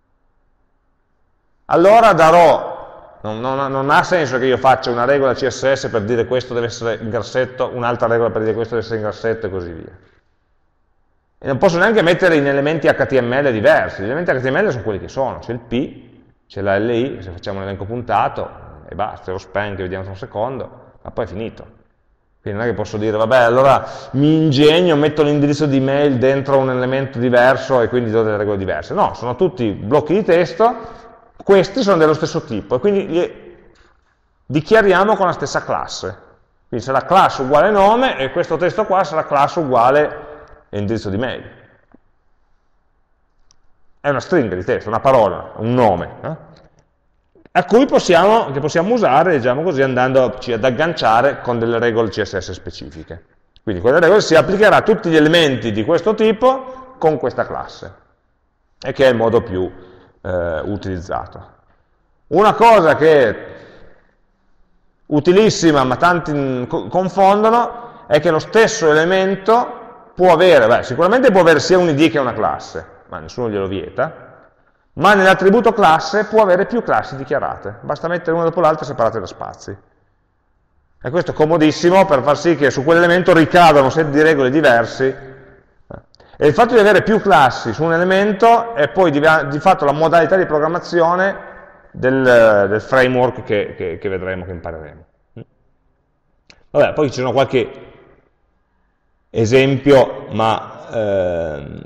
Allora darò, non, non, non ha senso che io faccia una regola C S S per dire questo deve essere in grassetto, un'altra regola per dire questo deve essere in grassetto e così via. E non posso neanche mettere in elementi H T M L diversi, gli elementi H T M L sono quelli che sono, c'è il P, c'è la L I, se facciamo un elenco puntato, e basta, lo span che vediamo tra un secondo, ma poi è finito. Quindi non è che posso dire, vabbè, allora mi ingegno, metto l'indirizzo di mail dentro un elemento diverso e quindi do delle regole diverse. No, sono tutti blocchi di testo, questi sono dello stesso tipo, e quindi li dichiariamo con la stessa classe. Quindi sarà class uguale nome, e questo testo qua sarà class uguale indirizzo di mail. È una stringa di testo, una parola, un nome, eh? a cui possiamo, che possiamo usare, diciamo così, andandoci ad agganciare con delle regole C S S specifiche. Quindi quelle regole si applicherà a tutti gli elementi di questo tipo con questa classe, e che è il modo più eh, utilizzato. Una cosa che è utilissima, ma tanti confondono, è che lo stesso elemento può avere, beh, sicuramente può avere sia un id che una classe, ma nessuno glielo vieta, ma nell'attributo classe può avere più classi dichiarate, basta mettere una dopo l'altra separate da spazi. E questo è comodissimo per far sì che su quell'elemento ricadano un set di regole diversi, e il fatto di avere più classi su un elemento è poi di, di fatto la modalità di programmazione del, del framework che, che, che vedremo, che impareremo. Vabbè, poi ci sono qualche esempio, ma ehm,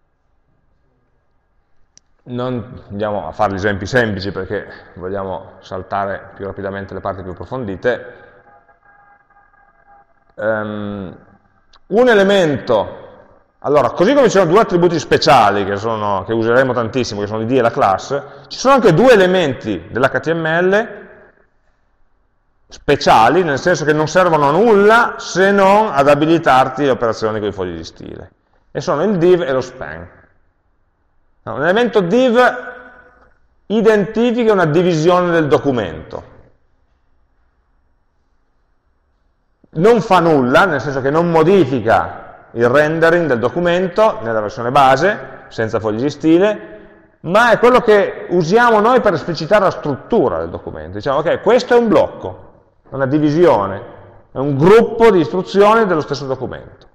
non andiamo a fare gli esempi semplici perché vogliamo saltare più rapidamente le parti più approfondite. Um, un elemento, allora, così come ci sono due attributi speciali che, sono, che useremo tantissimo, che sono l'id e la class, ci sono anche due elementi dell'H T M L speciali, nel senso che non servono a nulla se non ad abilitarti le operazioni con i fogli di stile, e sono il div e lo span. No, un elemento div identifica una divisione del documento, non fa nulla, nel senso che non modifica il rendering del documento nella versione base, senza fogli di stile, ma è quello che usiamo noi per esplicitare la struttura del documento. Diciamo, ok, questo è un blocco, è una divisione, è un gruppo di istruzioni dello stesso documento.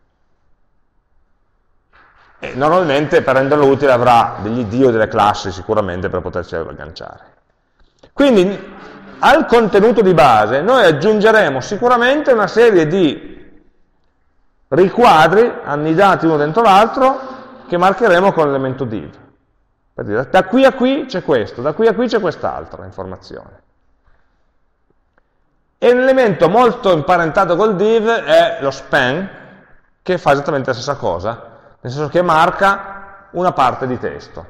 E normalmente per renderlo utile avrà degli id o delle classi sicuramente per poterci agganciare. Quindi al contenuto di base noi aggiungeremo sicuramente una serie di riquadri annidati uno dentro l'altro che marcheremo con l'elemento div. Per dire, da qui a qui c'è questo, da qui a qui c'è quest'altra informazione. E un elemento molto imparentato col div è lo span, che fa esattamente la stessa cosa, nel senso che marca una parte di testo.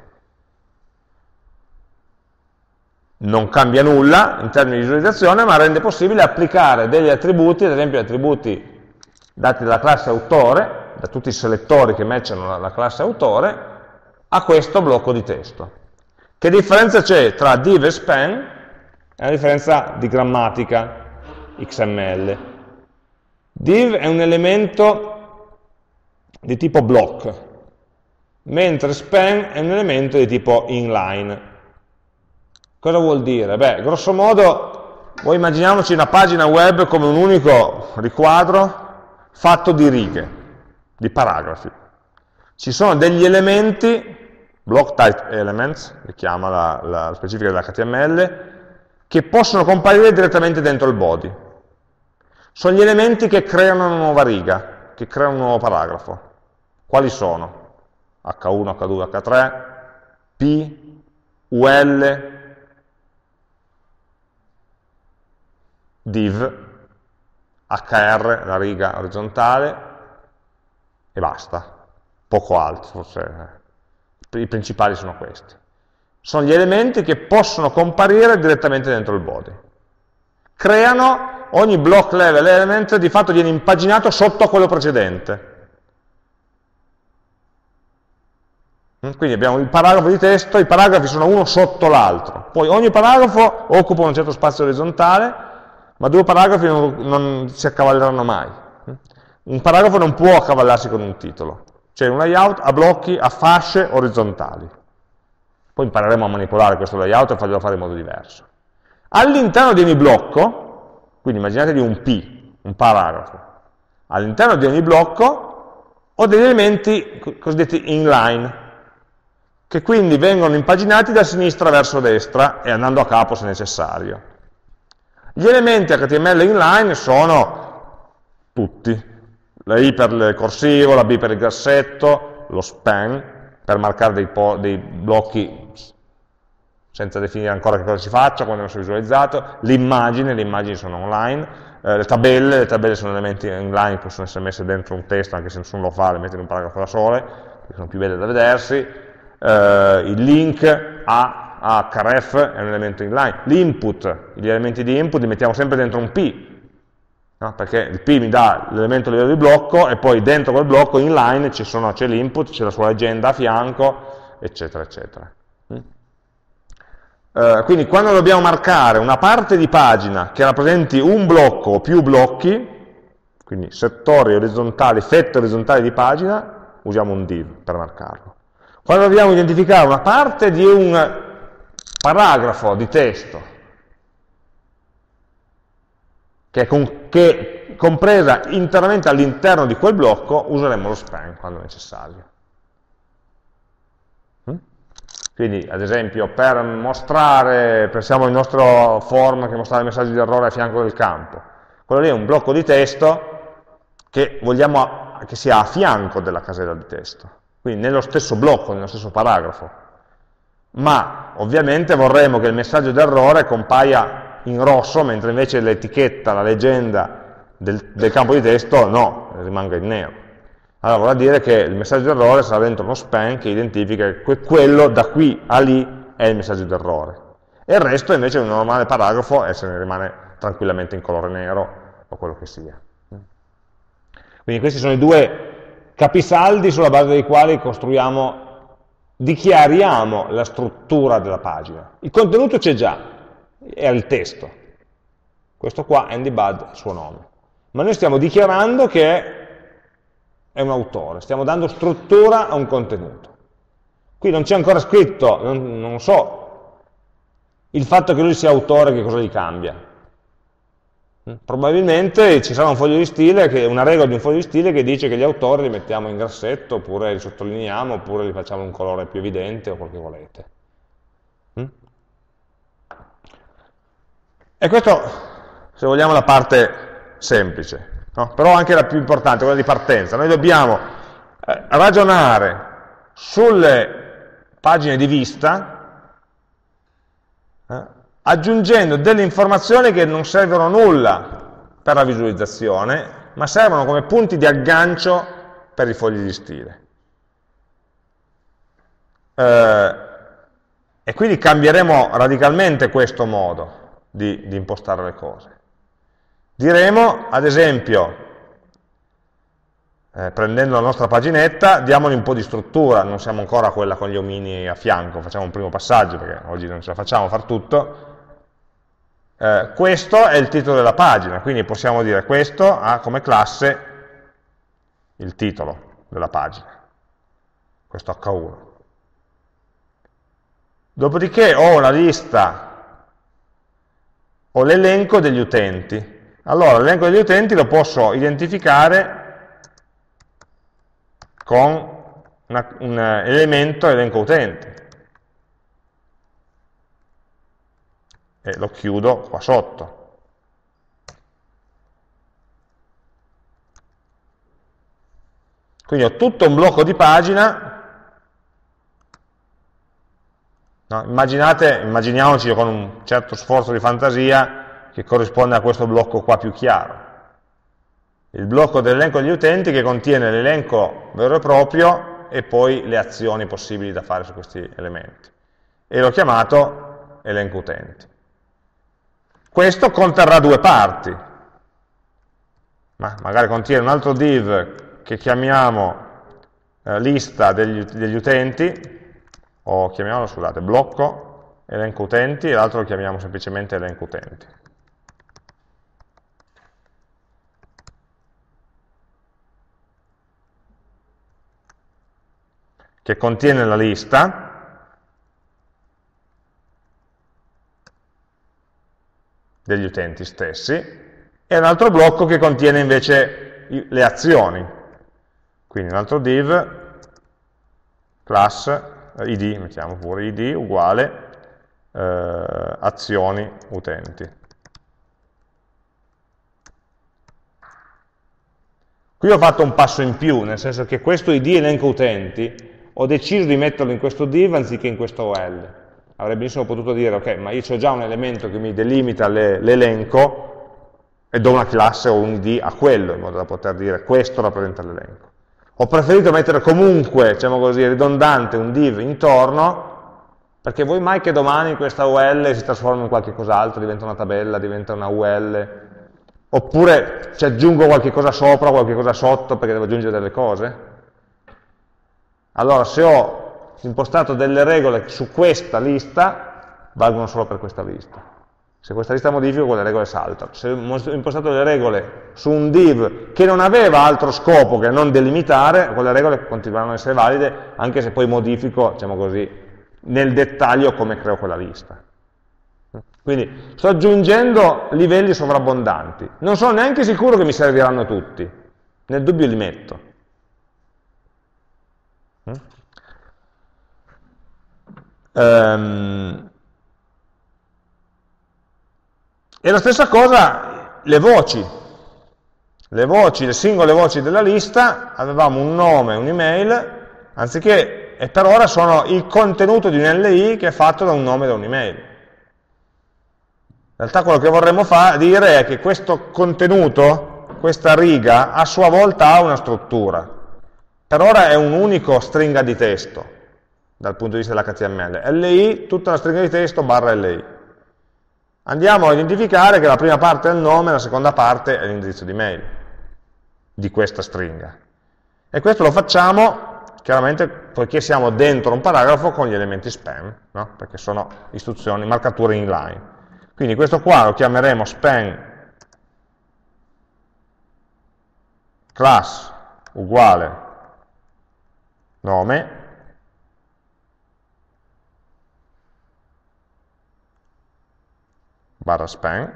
Non cambia nulla in termini di visualizzazione, ma rende possibile applicare degli attributi, ad esempio attributi dati dalla classe autore, da tutti i selettori che matchano la, la classe autore, a questo blocco di testo. Che differenza c'è tra div e span? È una differenza di grammatica X M L. Div è un elemento di tipo block, mentre span è un elemento di tipo inline. Cosa vuol dire? Beh, grosso modo, voi immaginiamoci una pagina web come un unico riquadro fatto di righe, di paragrafi. Ci sono degli elementi, block type elements, che chiama la, la specifica dell'H T M L, che possono comparire direttamente dentro il body. Sono gli elementi che creano una nuova riga, che creano un nuovo paragrafo. Quali sono? H uno, H due, H tre, P, U L, div, H R, la riga orizzontale, e basta. Poco altro, forse. I principali sono questi. Sono gli elementi che possono comparire direttamente dentro il body. Creano, ogni block level element di fatto viene impaginato sotto a quello precedente. Quindi abbiamo il paragrafo di testo, i paragrafi sono uno sotto l'altro. Poi ogni paragrafo occupa un certo spazio orizzontale, ma due paragrafi non, non si accavalleranno mai. Un paragrafo non può accavallarsi con un titolo. C'è un layout a blocchi, a fasce orizzontali. Poi impareremo a manipolare questo layout e farglielo fare in modo diverso. All'interno di ogni blocco, quindi immaginatevi un P, un paragrafo, all'interno di ogni blocco ho degli elementi cosiddetti inline, che quindi vengono impaginati da sinistra verso destra e andando a capo se necessario. Gli elementi H T M L inline sono tutti. La I per il corsivo, la B per il grassetto, lo span per marcare dei, dei blocchi senza definire ancora che cosa si faccia quando non si è visualizzato, l'immagine, le immagini sono online, eh, le tabelle, le tabelle sono elementi inline, possono essere messe dentro un testo anche se nessuno lo fa, le mette in un paragrafo da sole, perché sono più belle da vedersi, eh, il link a, a href è un elemento inline, l'input, gli elementi di input li mettiamo sempre dentro un P, no? Perché il P mi dà l'elemento a livello di blocco e poi dentro quel blocco inline c'è l'input, c'è la sua legenda a fianco, eccetera, eccetera. Uh, quindi quando dobbiamo marcare una parte di pagina che rappresenti un blocco o più blocchi, quindi settori orizzontali, fette orizzontali di pagina, usiamo un div per marcarlo. Quando dobbiamo identificare una parte di un paragrafo di testo che è, con, che è compresa interamente all'interno di quel blocco, useremo lo span quando necessario. Quindi, ad esempio, per mostrare, pensiamo al nostro form che mostra i messaggi di errore a fianco del campo, quello lì è un blocco di testo che vogliamo che sia a fianco della casella di testo, quindi nello stesso blocco, nello stesso paragrafo, ma ovviamente vorremmo che il messaggio d'errore compaia in rosso, mentre invece l'etichetta, la leggenda del, del campo di testo no, rimanga in nero. Allora vorrà dire che il messaggio d'errore sarà dentro uno span che identifica che quello da qui a lì è il messaggio d'errore. E il resto invece è un normale paragrafo e se ne rimane tranquillamente in colore nero o quello che sia. Quindi questi sono i due capisaldi sulla base dei quali costruiamo, dichiariamo la struttura della pagina. Il contenuto c'è già, è il testo. Questo qua, Andy Budd, è il suo nome. Ma noi stiamo dichiarando che è un autore, stiamo dando struttura a un contenuto. Qui non c'è ancora scritto, non, non so, il fatto che lui sia autore che cosa gli cambia. Probabilmente ci sarà un foglio di stile, che, una regola di un foglio di stile che dice che gli autori li mettiamo in grassetto, oppure li sottolineiamo, oppure li facciamo un colore più evidente, o quel che volete. E questo, se vogliamo, la parte semplice. No? Però anche la più importante, quella di partenza. Noi dobbiamo eh, ragionare sulle pagine di vista eh, aggiungendo delle informazioni che non servono a nulla per la visualizzazione, ma servono come punti di aggancio per i fogli di stile. Eh, e quindi cambieremo radicalmente questo modo di, di impostare le cose. Diremo, ad esempio, eh, prendendo la nostra paginetta, diamogli un po' di struttura, non siamo ancora quella con gli omini a fianco, facciamo un primo passaggio, perché oggi non ce la facciamo a far tutto. Eh, questo è il titolo della pagina, quindi possiamo dire questo ha come classe il titolo della pagina, questo acca uno. Dopodiché ho la lista, ho l'elenco degli utenti. Allora, l'elenco degli utenti lo posso identificare con una, un elemento elenco utenti. E lo chiudo qua sotto. Quindi ho tutto un blocco di pagina. No, immaginate, immaginiamoci con un certo sforzo di fantasia che corrisponde a questo blocco qua più chiaro. Il blocco dell'elenco degli utenti che contiene l'elenco vero e proprio e poi le azioni possibili da fare su questi elementi. E l'ho chiamato elenco utenti. Questo conterrà due parti. Ma magari contiene un altro div che chiamiamo eh, lista degli, degli utenti, o chiamiamolo, scusate, blocco elenco utenti, e l'altro lo chiamiamo semplicemente elenco utenti. Che contiene la lista degli utenti stessi, e un altro blocco che contiene invece le azioni. Quindi un altro div, class, id, mettiamo pure id, uguale, eh, azioni utenti. Qui ho fatto un passo in più, nel senso che questo id elenco utenti ho deciso di metterlo in questo div anziché in questo O L. Avrei benissimo potuto dire, ok, ma io ho già un elemento che mi delimita l'elenco e do una classe o un id a quello, in modo da poter dire questo rappresenta l'elenco. Ho preferito mettere comunque, diciamo così, ridondante un div intorno, perché vuoi mai che domani questa U L si trasforma in qualche cos'altro, diventa una tabella, diventa una U L, oppure ci aggiungo qualche cosa sopra, qualche cosa sotto, perché devo aggiungere delle cose? Allora, se ho impostato delle regole su questa lista, valgono solo per questa lista. Se questa lista modifico, quelle regole saltano. Se ho impostato le regole su un div che non aveva altro scopo che non delimitare, quelle regole continueranno ad essere valide, anche se poi modifico, diciamo così, nel dettaglio come creo quella lista. Quindi sto aggiungendo livelli sovrabbondanti. Non sono neanche sicuro che mi serviranno tutti. Nel dubbio li metto. Um, E la stessa cosa le voci, le voci, le singole voci della lista, avevamo un nome, un'email, anziché, e per ora sono il contenuto di un L I che è fatto da un nome e da un'email. In realtà quello che vorremmo dire è che questo contenuto, questa riga, a sua volta ha una struttura. Per ora è un unico stringa di testo, dal punto di vista dell'H T M L. L I, tutta la stringa di testo barra L I. Andiamo a identificare che la prima parte è il nome e la seconda parte è l'indirizzo di mail di questa stringa. E questo lo facciamo, chiaramente, poiché siamo dentro un paragrafo con gli elementi span, no? Perché sono istruzioni, marcature inline. Quindi questo qua lo chiameremo span class uguale nome, barra span,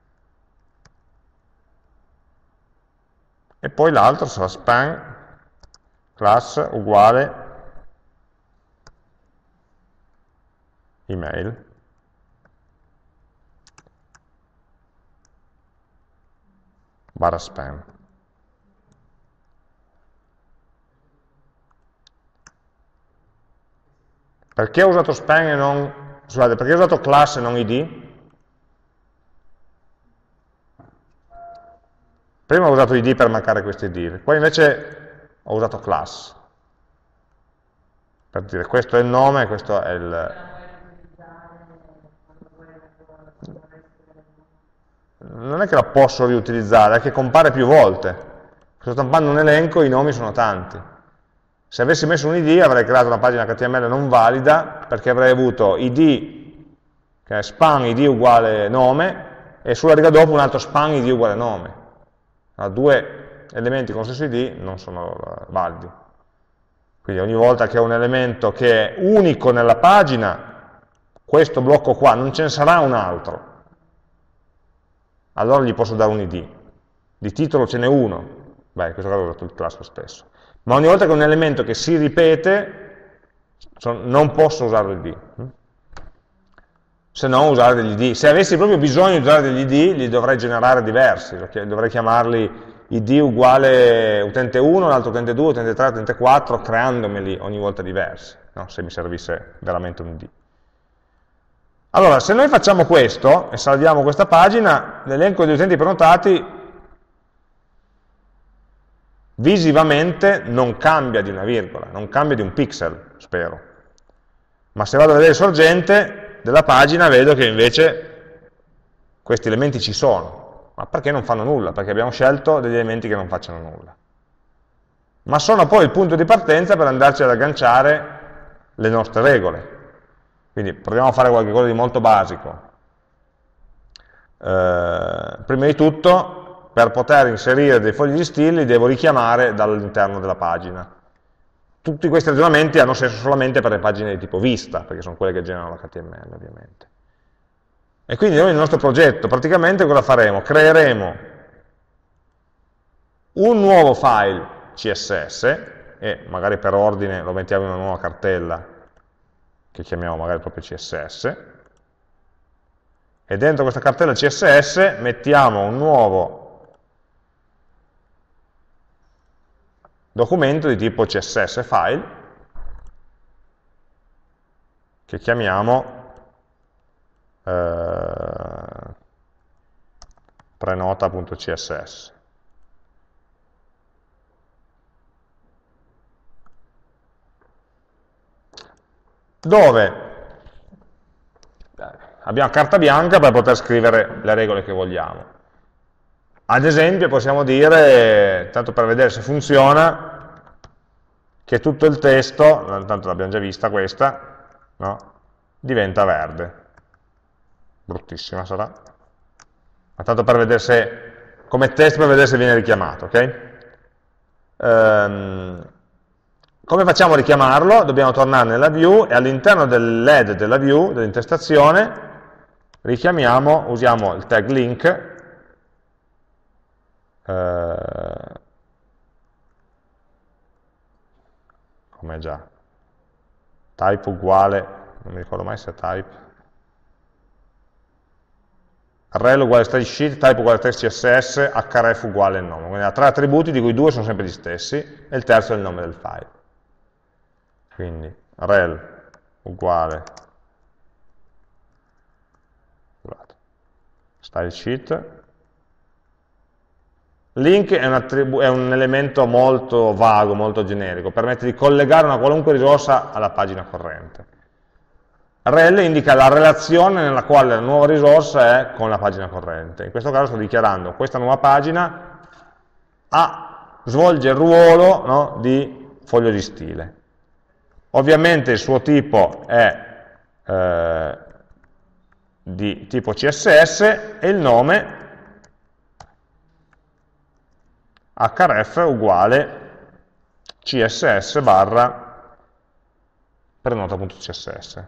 e poi l'altro sarà span class uguale email. Barra span. Perché ho usato span e non, scusate, perché ho usato class e non id? Prima ho usato id per marcare questi id, poi invece ho usato class, per dire questo è il nome, questo è il... Non è che la posso riutilizzare, è che compare più volte. Sto stampando un elenco, i nomi sono tanti. Se avessi messo un id avrei creato una pagina H T M L non valida, perché avrei avuto id, che è span id uguale nome, e sulla riga dopo un altro span id uguale nome. Allora, due elementi con lo stesso id non sono validi. Quindi ogni volta che ho un elemento che è unico nella pagina, questo blocco qua, non ce ne sarà un altro. Allora gli posso dare un id. Di titolo ce n'è uno. Beh, in questo caso ho usato il class stesso. Ma ogni volta che ho un elemento che si ripete, non posso usare l'id. Se no usare degli id. Se avessi proprio bisogno di usare degli id, li dovrei generare diversi, dovrei chiamarli id uguale utente uno, l'altro utente due, utente tre, utente quattro, creandomeli ogni volta diversi, no? Se mi servisse veramente un id. Allora, se noi facciamo questo, e salviamo questa pagina, l'elenco di utenti prenotati visivamente non cambia di una virgola, non cambia di un pixel, spero. Ma se vado a vedere il sorgente della pagina vedo che invece questi elementi ci sono. Ma perché non fanno nulla? Perché abbiamo scelto degli elementi che non facciano nulla. Ma sono poi il punto di partenza per andarci ad agganciare le nostre regole. Quindi proviamo a fare qualcosa di molto basico. Eh, prima di tutto, per poter inserire dei fogli di stile, li devo richiamare dall'interno della pagina. Tutti questi ragionamenti hanno senso solamente per le pagine di tipo vista, perché sono quelle che generano l'H T M L, ovviamente. E quindi noi nel nostro progetto praticamente cosa faremo? Creeremo un nuovo file C S S, e magari per ordine lo mettiamo in una nuova cartella, che chiamiamo magari proprio C S S, e dentro questa cartella C S S mettiamo un nuovo documento di tipo C S S file, che chiamiamo eh, prenota.css. Dove abbiamo carta bianca per poter scrivere le regole che vogliamo. Ad esempio possiamo dire, tanto per vedere se funziona, che tutto il testo, tanto l'abbiamo già vista questa, no? Diventa verde. bruttissima sarà, ma tanto per vedere se, come test per vedere se viene richiamato, ok? Ehm, come facciamo a richiamarlo? Dobbiamo tornare nella view e all'interno dell'L E D della view, dell'intestazione, richiamiamo, usiamo il tag link, eh, come già, type uguale, non mi ricordo mai se è type, rel uguale stylesheet, type uguale text C S S, href uguale il nome. Quindi ha tre attributi di cui due sono sempre gli stessi e il terzo è il nome del file. Quindi rel uguale stylesheet. Link è un, è un elemento molto vago, molto generico, permette di collegare una qualunque risorsa alla pagina corrente. Rel indica la relazione nella quale la nuova risorsa è con la pagina corrente. In questo caso sto dichiarando questa nuova pagina ha, svolge il ruolo, no, di foglio di stile. Ovviamente il suo tipo è eh, di tipo C S S e il nome href uguale css barra prenota.css.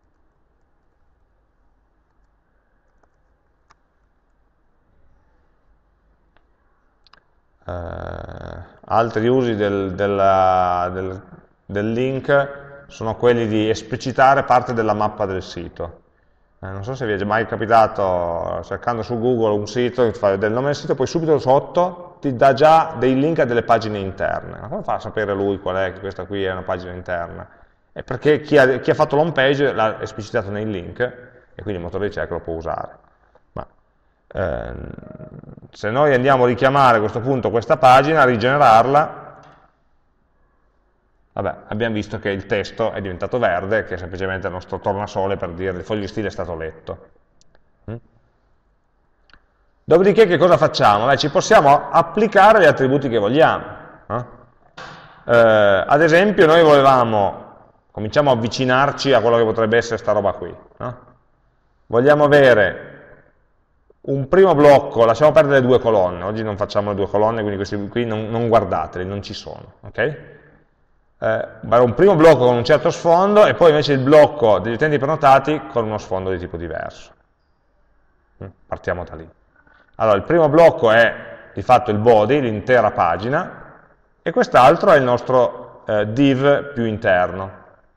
Uh, altri usi del, della, del, del link sono quelli di esplicitare parte della mappa del sito. Eh, non so se vi è mai capitato, cercando su Google un sito che ti fa vedere il nome del sito, poi subito sotto ti dà già dei link a delle pagine interne. Ma come fa a sapere lui qual è che questa qui è una pagina interna? È perché chi ha, chi ha fatto l'home page l'ha esplicitato nei link e quindi il motore di ricerca lo può usare. Ma ehm, se noi andiamo a richiamare a questo punto questa pagina, a rigenerarla, vabbè, abbiamo visto che il testo è diventato verde, che è semplicemente il nostro tornasole per dire il foglio di stile è stato letto. Mm? Dopodiché che cosa facciamo? Beh, ci possiamo applicare gli attributi che vogliamo. Eh? Eh, ad esempio noi volevamo, cominciamo a avvicinarci a quello che potrebbe essere sta roba qui. No? Vogliamo avere un primo blocco, lasciamo perdere le due colonne, oggi non facciamo le due colonne, quindi questi qui non, non guardateli, non ci sono. Okay? Eh, un primo blocco con un certo sfondo e poi invece il blocco degli utenti prenotati con uno sfondo di tipo diverso. Partiamo da lì. Allora, il primo blocco è di fatto il body, l'intera pagina, e quest'altro è il nostro eh, div più interno.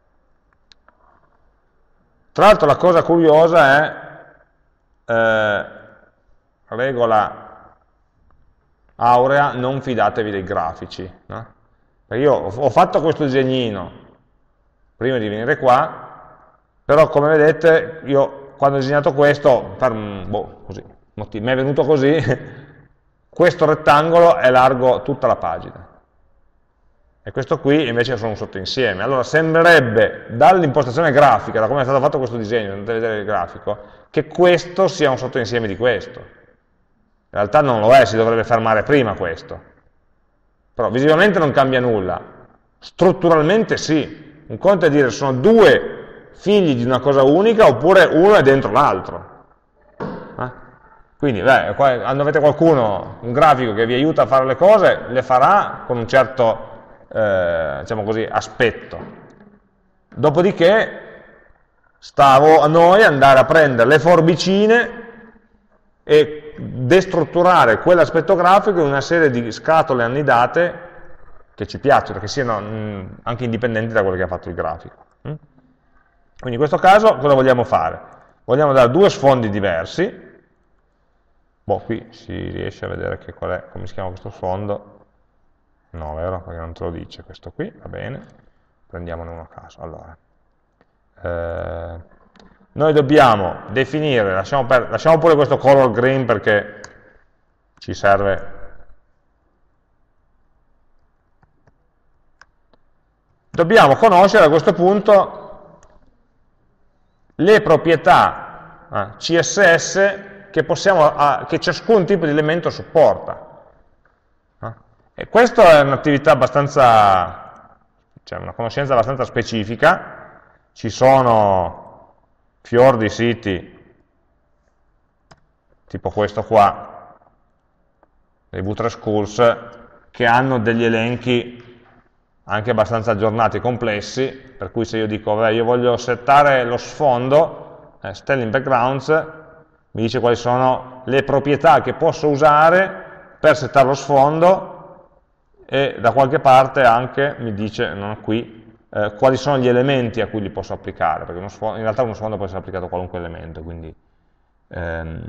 Tra l'altro la cosa curiosa è, eh, regola aurea, non fidatevi dei grafici, no? Perché io ho fatto questo disegnino prima di venire qua, però come vedete io quando ho disegnato questo, per, boh, così, motivi, mi è venuto così, questo rettangolo è largo tutta la pagina. E questo qui invece sono un sottoinsieme. Allora sembrerebbe, dall'impostazione grafica, da come è stato fatto questo disegno, andate a vedere il grafico, che questo sia un sottoinsieme di questo. In realtà non lo è, si dovrebbe fermare prima questo. Però visivamente non cambia nulla. Strutturalmente sì. Un conto è dire sono due figli di una cosa unica, oppure uno è dentro l'altro. Eh? Quindi, beh, quando avete qualcuno, un grafico che vi aiuta a fare le cose, le farà con un certo Eh, diciamo così, aspetto. Dopodiché sta a noi andare a prendere le forbicine e destrutturare quell'aspetto grafico in una serie di scatole annidate che ci piacciono, che siano mh, anche indipendenti da quello che ha fatto il grafico. Mm? Quindi in questo caso cosa vogliamo fare? Vogliamo dare due sfondi diversi. Boh, qui si riesce a vedere che qual è, come si chiama questo sfondo. No, vero? Perché non te lo dice questo qui, va bene, prendiamone uno a caso. Allora, eh, noi dobbiamo definire, lasciamo, per, lasciamo pure questo color green perché ci serve. Dobbiamo conoscere a questo punto le proprietà eh, C S S che, possiamo, ah, che ciascun tipo di elemento supporta. E questa è un'attività abbastanza, cioè una conoscenza abbastanza specifica, ci sono fior di siti tipo questo qua, dei Bootstrap Schools, che hanno degli elenchi anche abbastanza aggiornati e complessi, per cui se io dico, vabbè, io voglio settare lo sfondo, eh, Styling Backgrounds, mi dice quali sono le proprietà che posso usare per settare lo sfondo, e da qualche parte anche mi dice, non qui, eh, quali sono gli elementi a cui li posso applicare, perché uno sfondo, in realtà uno sfondo può essere applicato a qualunque elemento, quindi ehm,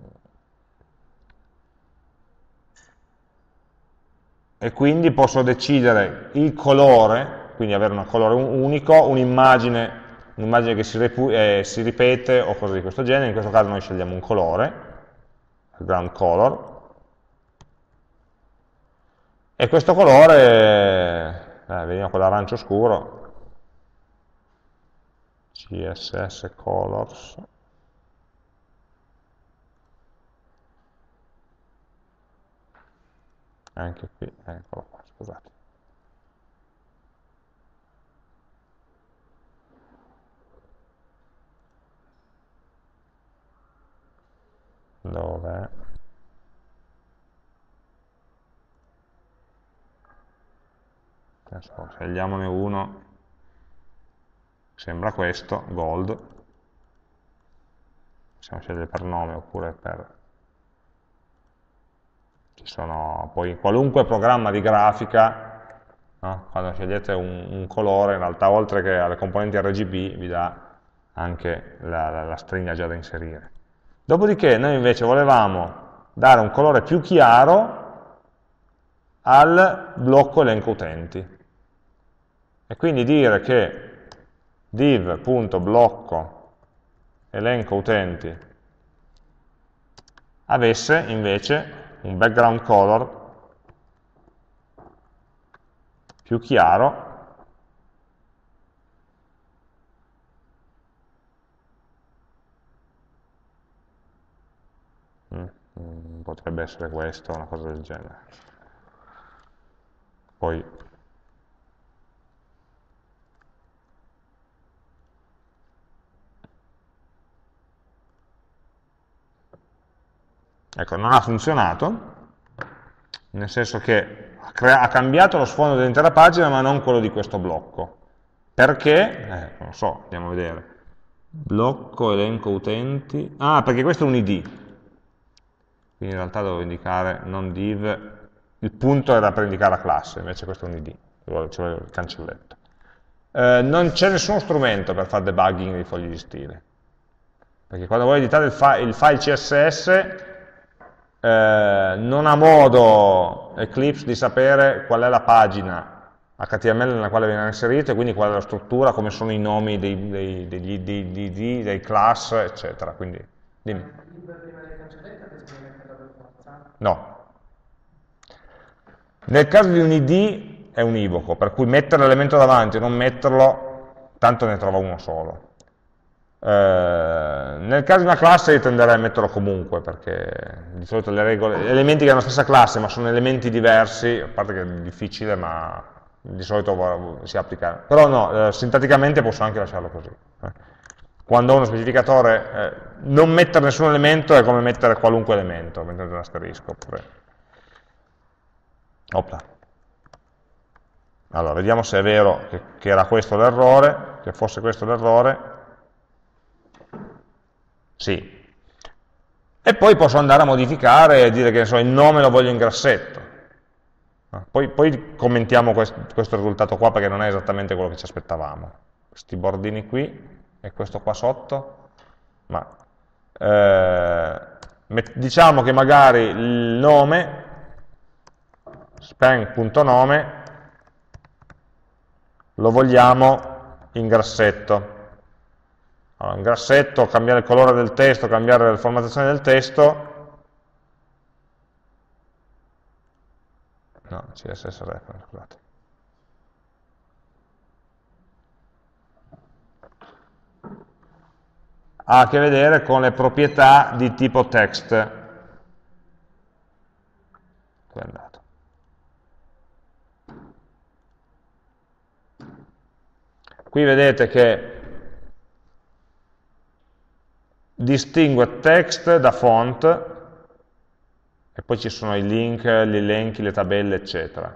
e quindi posso decidere il colore, quindi avere un colore unico, un'immagine un'immagine che si, eh, si ripete o cose di questo genere. In questo caso noi scegliamo un colore, ground color, e questo colore, eh, vediamo quell'arancio scuro, C S S colors, anche qui, eccolo qua, scusate. Dov'è? Adesso scegliamone uno, sembra questo, gold, possiamo scegliere per nome oppure per... Ci sono poi qualunque programma di grafica, no? Quando scegliete un, un colore, in realtà oltre che alle componenti R G B vi dà anche la, la, la stringa già da inserire. Dopodiché noi invece volevamo dare un colore più chiaro al blocco elenco utenti, e quindi dire che div.blocco elenco utenti avesse invece un background color più chiaro mm, potrebbe essere questo, una cosa del genere. Poi ecco, non ha funzionato, nel senso che ha, ha cambiato lo sfondo dell'intera pagina ma non quello di questo blocco. Perché? Eh, non lo so, andiamo a vedere. Blocco elenco utenti, ah, perché questo è un I D, quindi in realtà devo indicare non div, il punto era per indicare la classe, invece questo è un I D, ci vuole il cancelletto. Eh, non c'è nessuno strumento per fare debugging di fogli di stile, perché quando vuoi editare il, fi il file C S S eh, non ha modo Eclipse di sapere qual è la pagina H T M L nella quale viene inserito, e quindi qual è la struttura, come sono i nomi dei, dei, degli I D, dei class, eccetera. Quindi, dimmi. No. Nel caso di un I D è univoco, per cui mettere l'elemento davanti o non metterlo, tanto ne trova uno solo. Eh, nel caso di una classe io tenderei a metterlo comunque, perché di solito le regole, gli elementi che hanno la stessa classe ma sono elementi diversi, a parte che è difficile, ma di solito si applica. Però no, eh, sintaticamente posso anche lasciarlo così. Eh. Quando ho uno specificatore, eh, non mettere nessun elemento è come mettere qualunque elemento, mettere un asterisco. Oppure... Opla. Allora, vediamo se è vero che, che era questo l'errore, che fosse questo l'errore. Sì. E poi posso andare a modificare e dire che so, il nome lo voglio in grassetto. Poi, poi commentiamo quest, questo risultato qua, perché non è esattamente quello che ci aspettavamo. Questi bordini qui e questo qua sotto, ma eh, diciamo che magari il nome, span.nome, lo vogliamo in grassetto. Allora, in grassetto, cambiare il colore del testo, cambiare la formattazione del testo. No, C S S reference, scusate. Ha a che vedere con le proprietà di tipo text. Dove è andato? Qui vedete che distingue text da font, e poi ci sono i link, gli elenchi, le tabelle, eccetera.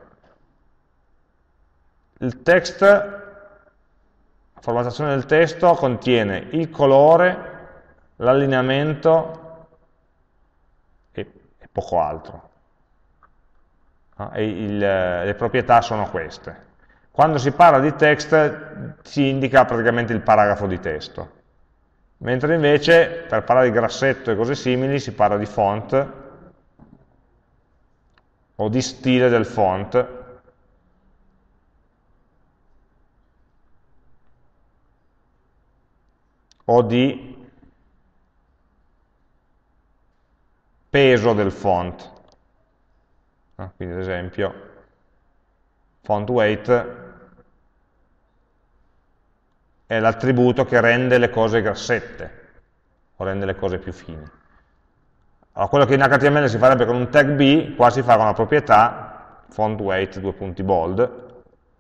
Il text, la formattazione del testo contiene il colore, l'allineamento e, e poco altro. No? E il, le proprietà sono queste. Quando si parla di text si indica praticamente il paragrafo di testo, mentre invece per parlare di grassetto e cose simili si parla di font o di stile del font, o di peso del font. Quindi ad esempio font weight è l'attributo che rende le cose grassette o rende le cose più fini. Allora, quello che in H T M L si farebbe con un tag B, qua si fa con la proprietà font weight due punti bold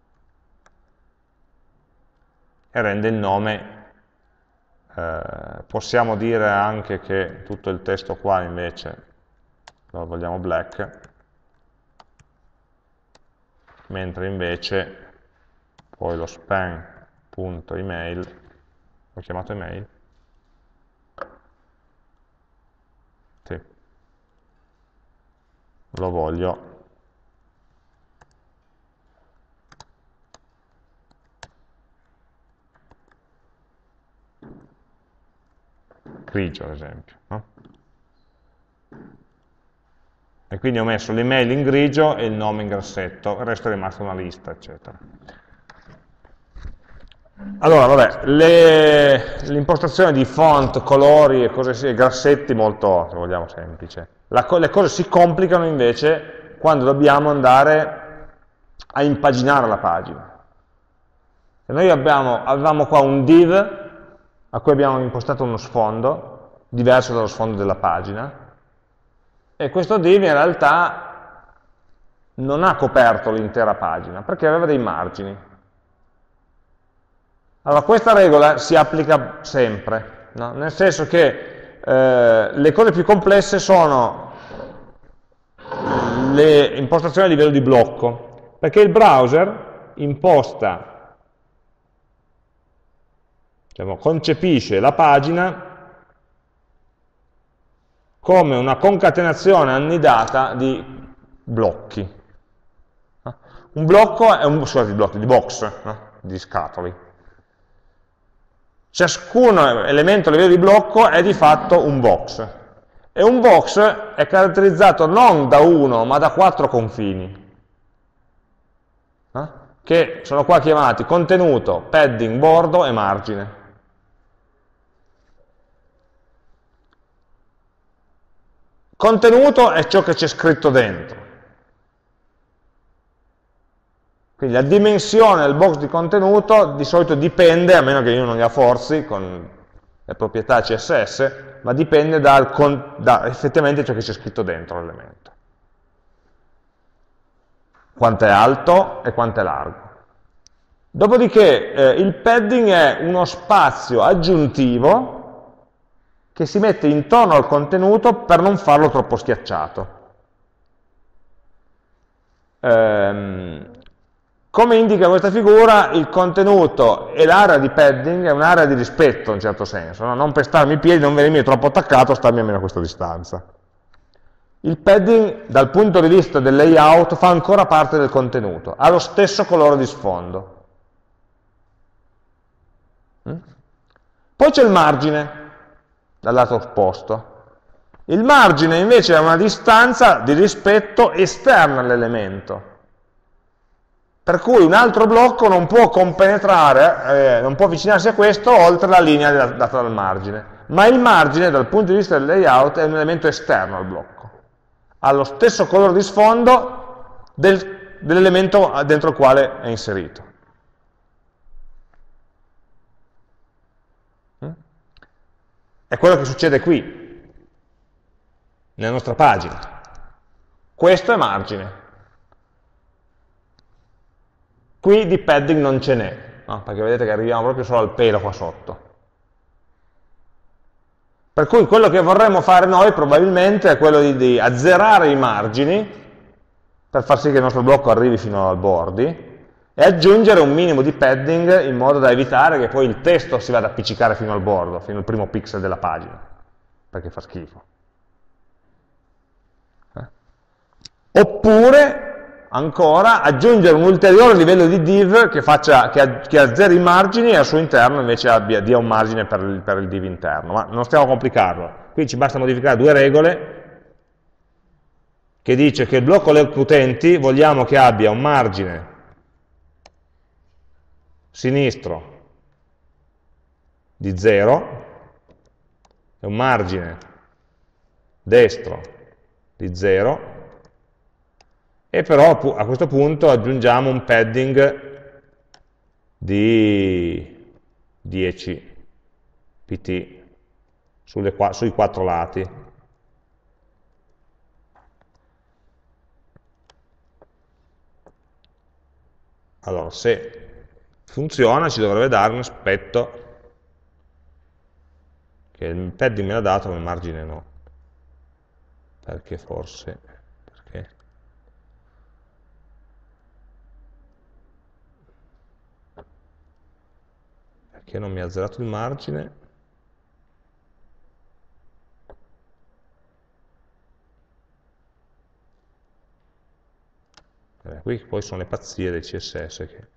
e rende il nome. Eh, possiamo dire anche che tutto il testo qua invece lo vogliamo black, mentre invece poi lo span.email, ho chiamato email? Sì. Lo voglio grigio, ad esempio, no? E quindi ho messo l'email in grigio e il nome in grassetto, il resto è rimasto una lista, eccetera. Allora, vabbè, l'impostazione di font, colori e cose simili, grassetti molto, se vogliamo, semplice. La, le cose si complicano invece quando dobbiamo andare a impaginare la pagina. Se noi abbiamo, avevamo qua un div a cui abbiamo impostato uno sfondo, diverso dallo sfondo della pagina, e questo div in realtà non ha coperto l'intera pagina, perché aveva dei margini. Allora, questa regola si applica sempre, no? Nel senso che eh, le cose più complesse sono le impostazioni a livello di blocco, perché il browser imposta, diciamo, concepisce la pagina come una concatenazione annidata di blocchi. Un blocco è un, scusate, di blocchi, di box, no? Di scatoli. Ciascun elemento a livello di blocco è di fatto un box. E un box è caratterizzato non da uno, ma da quattro confini, eh? Che sono qua chiamati contenuto, padding, bordo e margine. Contenuto è ciò che c'è scritto dentro. Quindi la dimensione del box di contenuto di solito dipende, a meno che io non la forzi con le proprietà C S S, ma dipende dal, da effettivamente ciò che c'è scritto dentro l'elemento. Quanto è alto e quanto è largo. Dopodiché eh, il padding è uno spazio aggiuntivo che si mette intorno al contenuto per non farlo troppo schiacciato. Ehm, Come indica questa figura, il contenuto e l'area di padding è un'area di rispetto in un certo senso, no? Non per starmi i piedi, non venirmi troppo attaccato, starmi almeno a questa distanza. Il padding, dal punto di vista del layout, fa ancora parte del contenuto, ha lo stesso colore di sfondo. Poi c'è il margine, dal lato opposto. Il margine invece è una distanza di rispetto esterna all'elemento. Per cui un altro blocco non può compenetrare, eh, non può avvicinarsi a questo oltre la linea data dal margine. Ma il margine, dal punto di vista del layout, è un elemento esterno al blocco. Ha lo stesso colore di sfondo del, dell'elemento dentro il quale è inserito. È quello che succede qui, nella nostra pagina. Questo è margine. Qui di padding non ce n'è, no? Perché vedete che arriviamo proprio solo al pelo qua sotto. Per cui quello che vorremmo fare noi probabilmente è quello di, di azzerare i margini per far sì che il nostro blocco arrivi fino al bordi e aggiungere un minimo di padding in modo da evitare che poi il testo si vada a appiccicare fino al bordo, fino al primo pixel della pagina, perché fa schifo. Eh? Oppure, ancora, aggiungere un ulteriore livello di div che, faccia, che, che azzeri i margini e al suo interno invece abbia, dia un margine per il, per il div interno. Ma non stiamo a complicarlo. Qui ci basta modificare due regole che dice che il blocco look utenti vogliamo che abbia un margine sinistro di zero e un margine destro di zero e però a questo punto aggiungiamo un padding di dieci pt sulle, sui quattro lati. Allora, se funziona ci dovrebbe dare un aspetto che il padding me l'ha dato ma il margine no, perché forse perché perché non mi ha azzerato il margine. Eh, qui poi sono le pazzie dei C S S che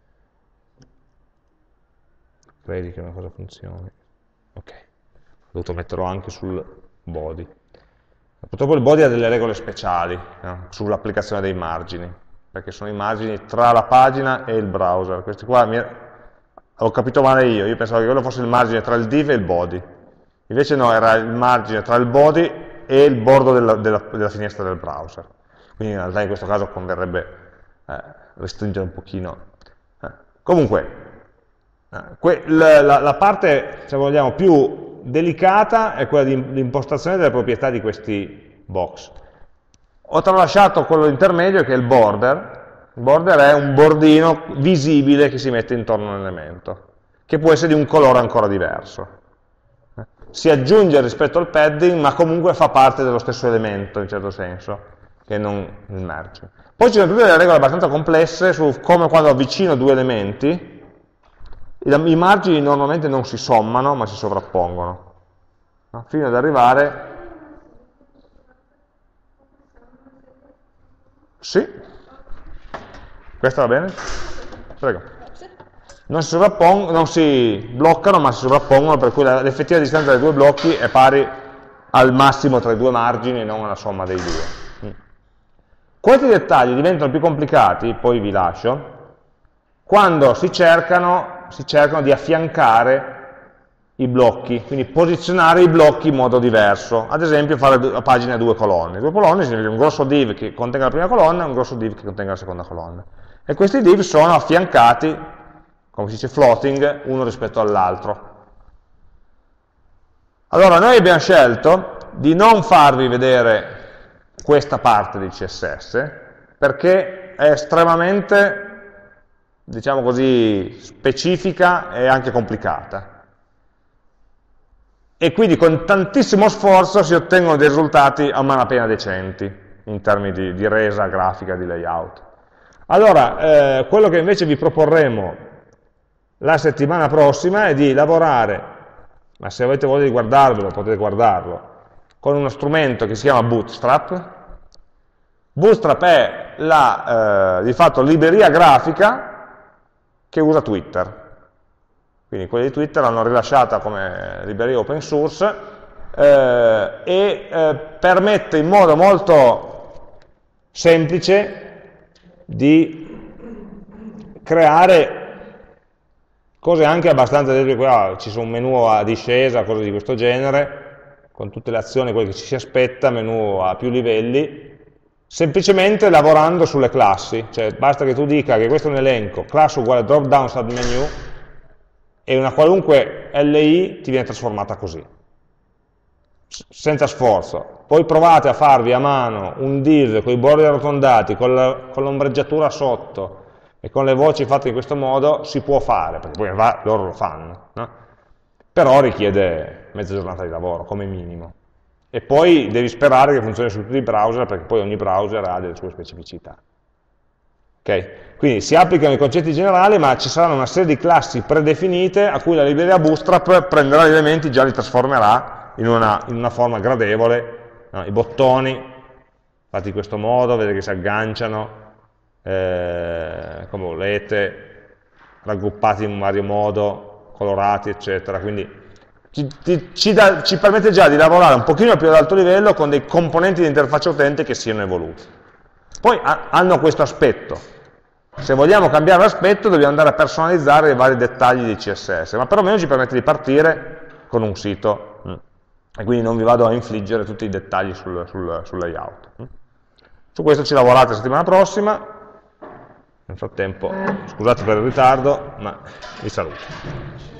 credi che una cosa funzioni. Ok, ho dovuto metterlo anche sul body. Purtroppo il body ha delle regole speciali, no? Sull'applicazione dei margini, perché sono i margini tra la pagina e il browser. Questi qua mi... ho capito male io, io pensavo che quello fosse il margine tra il div e il body. Invece no, era il margine tra il body e il bordo della, della, della finestra del browser. Quindi in realtà in questo caso converrebbe eh, restringere un pochino. Eh. Comunque, La, la, la parte, se vogliamo, più delicata è quella di, di impostazione delle proprietà di questi box. Ho tralasciato quello intermedio che è il border. Il border è un bordino visibile che si mette intorno all'elemento, che può essere di un colore ancora diverso. Si aggiunge rispetto al padding, ma comunque fa parte dello stesso elemento, in certo senso, che non il margine. Poi ci sono tutte delle regole abbastanza complesse su come quando avvicino due elementi, i margini normalmente non si sommano, ma si sovrappongono, no? Fino ad arrivare... Sì? Questa va bene? Prego. Non si sovrappongono, non si bloccano, ma si sovrappongono, per cui l'effettiva distanza dei due blocchi è pari al massimo tra i due margini e non alla somma dei due. Questi dettagli diventano più complicati, poi vi lascio, quando si cercano... si cercano di affiancare i blocchi, quindi posizionare i blocchi in modo diverso, ad esempio fare la pagina a due colonne. Due colonne significa un grosso div che contenga la prima colonna e un grosso div che contenga la seconda colonna. E questi div sono affiancati, come si dice floating, uno rispetto all'altro. Allora noi abbiamo scelto di non farvi vedere questa parte di C S S, perché è estremamente, diciamo così, specifica e anche complicata. E quindi con tantissimo sforzo si ottengono dei risultati a malapena decenti, in termini di, di resa grafica, di layout. Allora, eh, quello che invece vi proporremo la settimana prossima è di lavorare, ma se avete voglia di guardarvelo, potete guardarlo, con uno strumento che si chiama Bootstrap. Bootstrap è la, eh, di fatto, libreria grafica che usa Twitter. Quindi quelli di Twitter l'hanno rilasciata come libreria open source eh, e eh, permette in modo molto semplice di creare cose anche abbastanza, ad esempio, ah, ci sono un menu a discesa, cose di questo genere, con tutte le azioni, quelle che ci si aspetta, menu a più livelli, semplicemente lavorando sulle classi, cioè basta che tu dica che questo è un elenco, class uguale drop down submenu, e una qualunque L I ti viene trasformata così, senza sforzo. Poi provate a farvi a mano un div con i bordi arrotondati, con l'ombreggiatura sotto e con le voci fatte in questo modo, si può fare, perché poi va, loro lo fanno, no? però richiede mezza giornata di lavoro, come minimo. E poi devi sperare che funzioni su tutti i browser, perché poi ogni browser ha delle sue specificità. Okay? Quindi si applicano i concetti generali, ma ci saranno una serie di classi predefinite a cui la libreria Bootstrap prenderà gli elementi e già li trasformerà in una, in una forma gradevole. No? I bottoni, fatti in questo modo, vedete che si agganciano, eh, come volete, raggruppati in un vario modo, colorati, eccetera. Quindi ci, ci, ci, da, ci permette già di lavorare un pochino più ad alto livello con dei componenti di interfaccia utente che siano evoluti. Poi ha, hanno questo aspetto. Se vogliamo cambiare l'aspetto dobbiamo andare a personalizzare i vari dettagli di C S S, ma perlomeno ci permette di partire con un sito e quindi non vi vado a infliggere tutti i dettagli sul, sul, sul layout. Su questo ci lavorate la settimana prossima. Nel frattempo, scusate per il ritardo, ma vi saluto.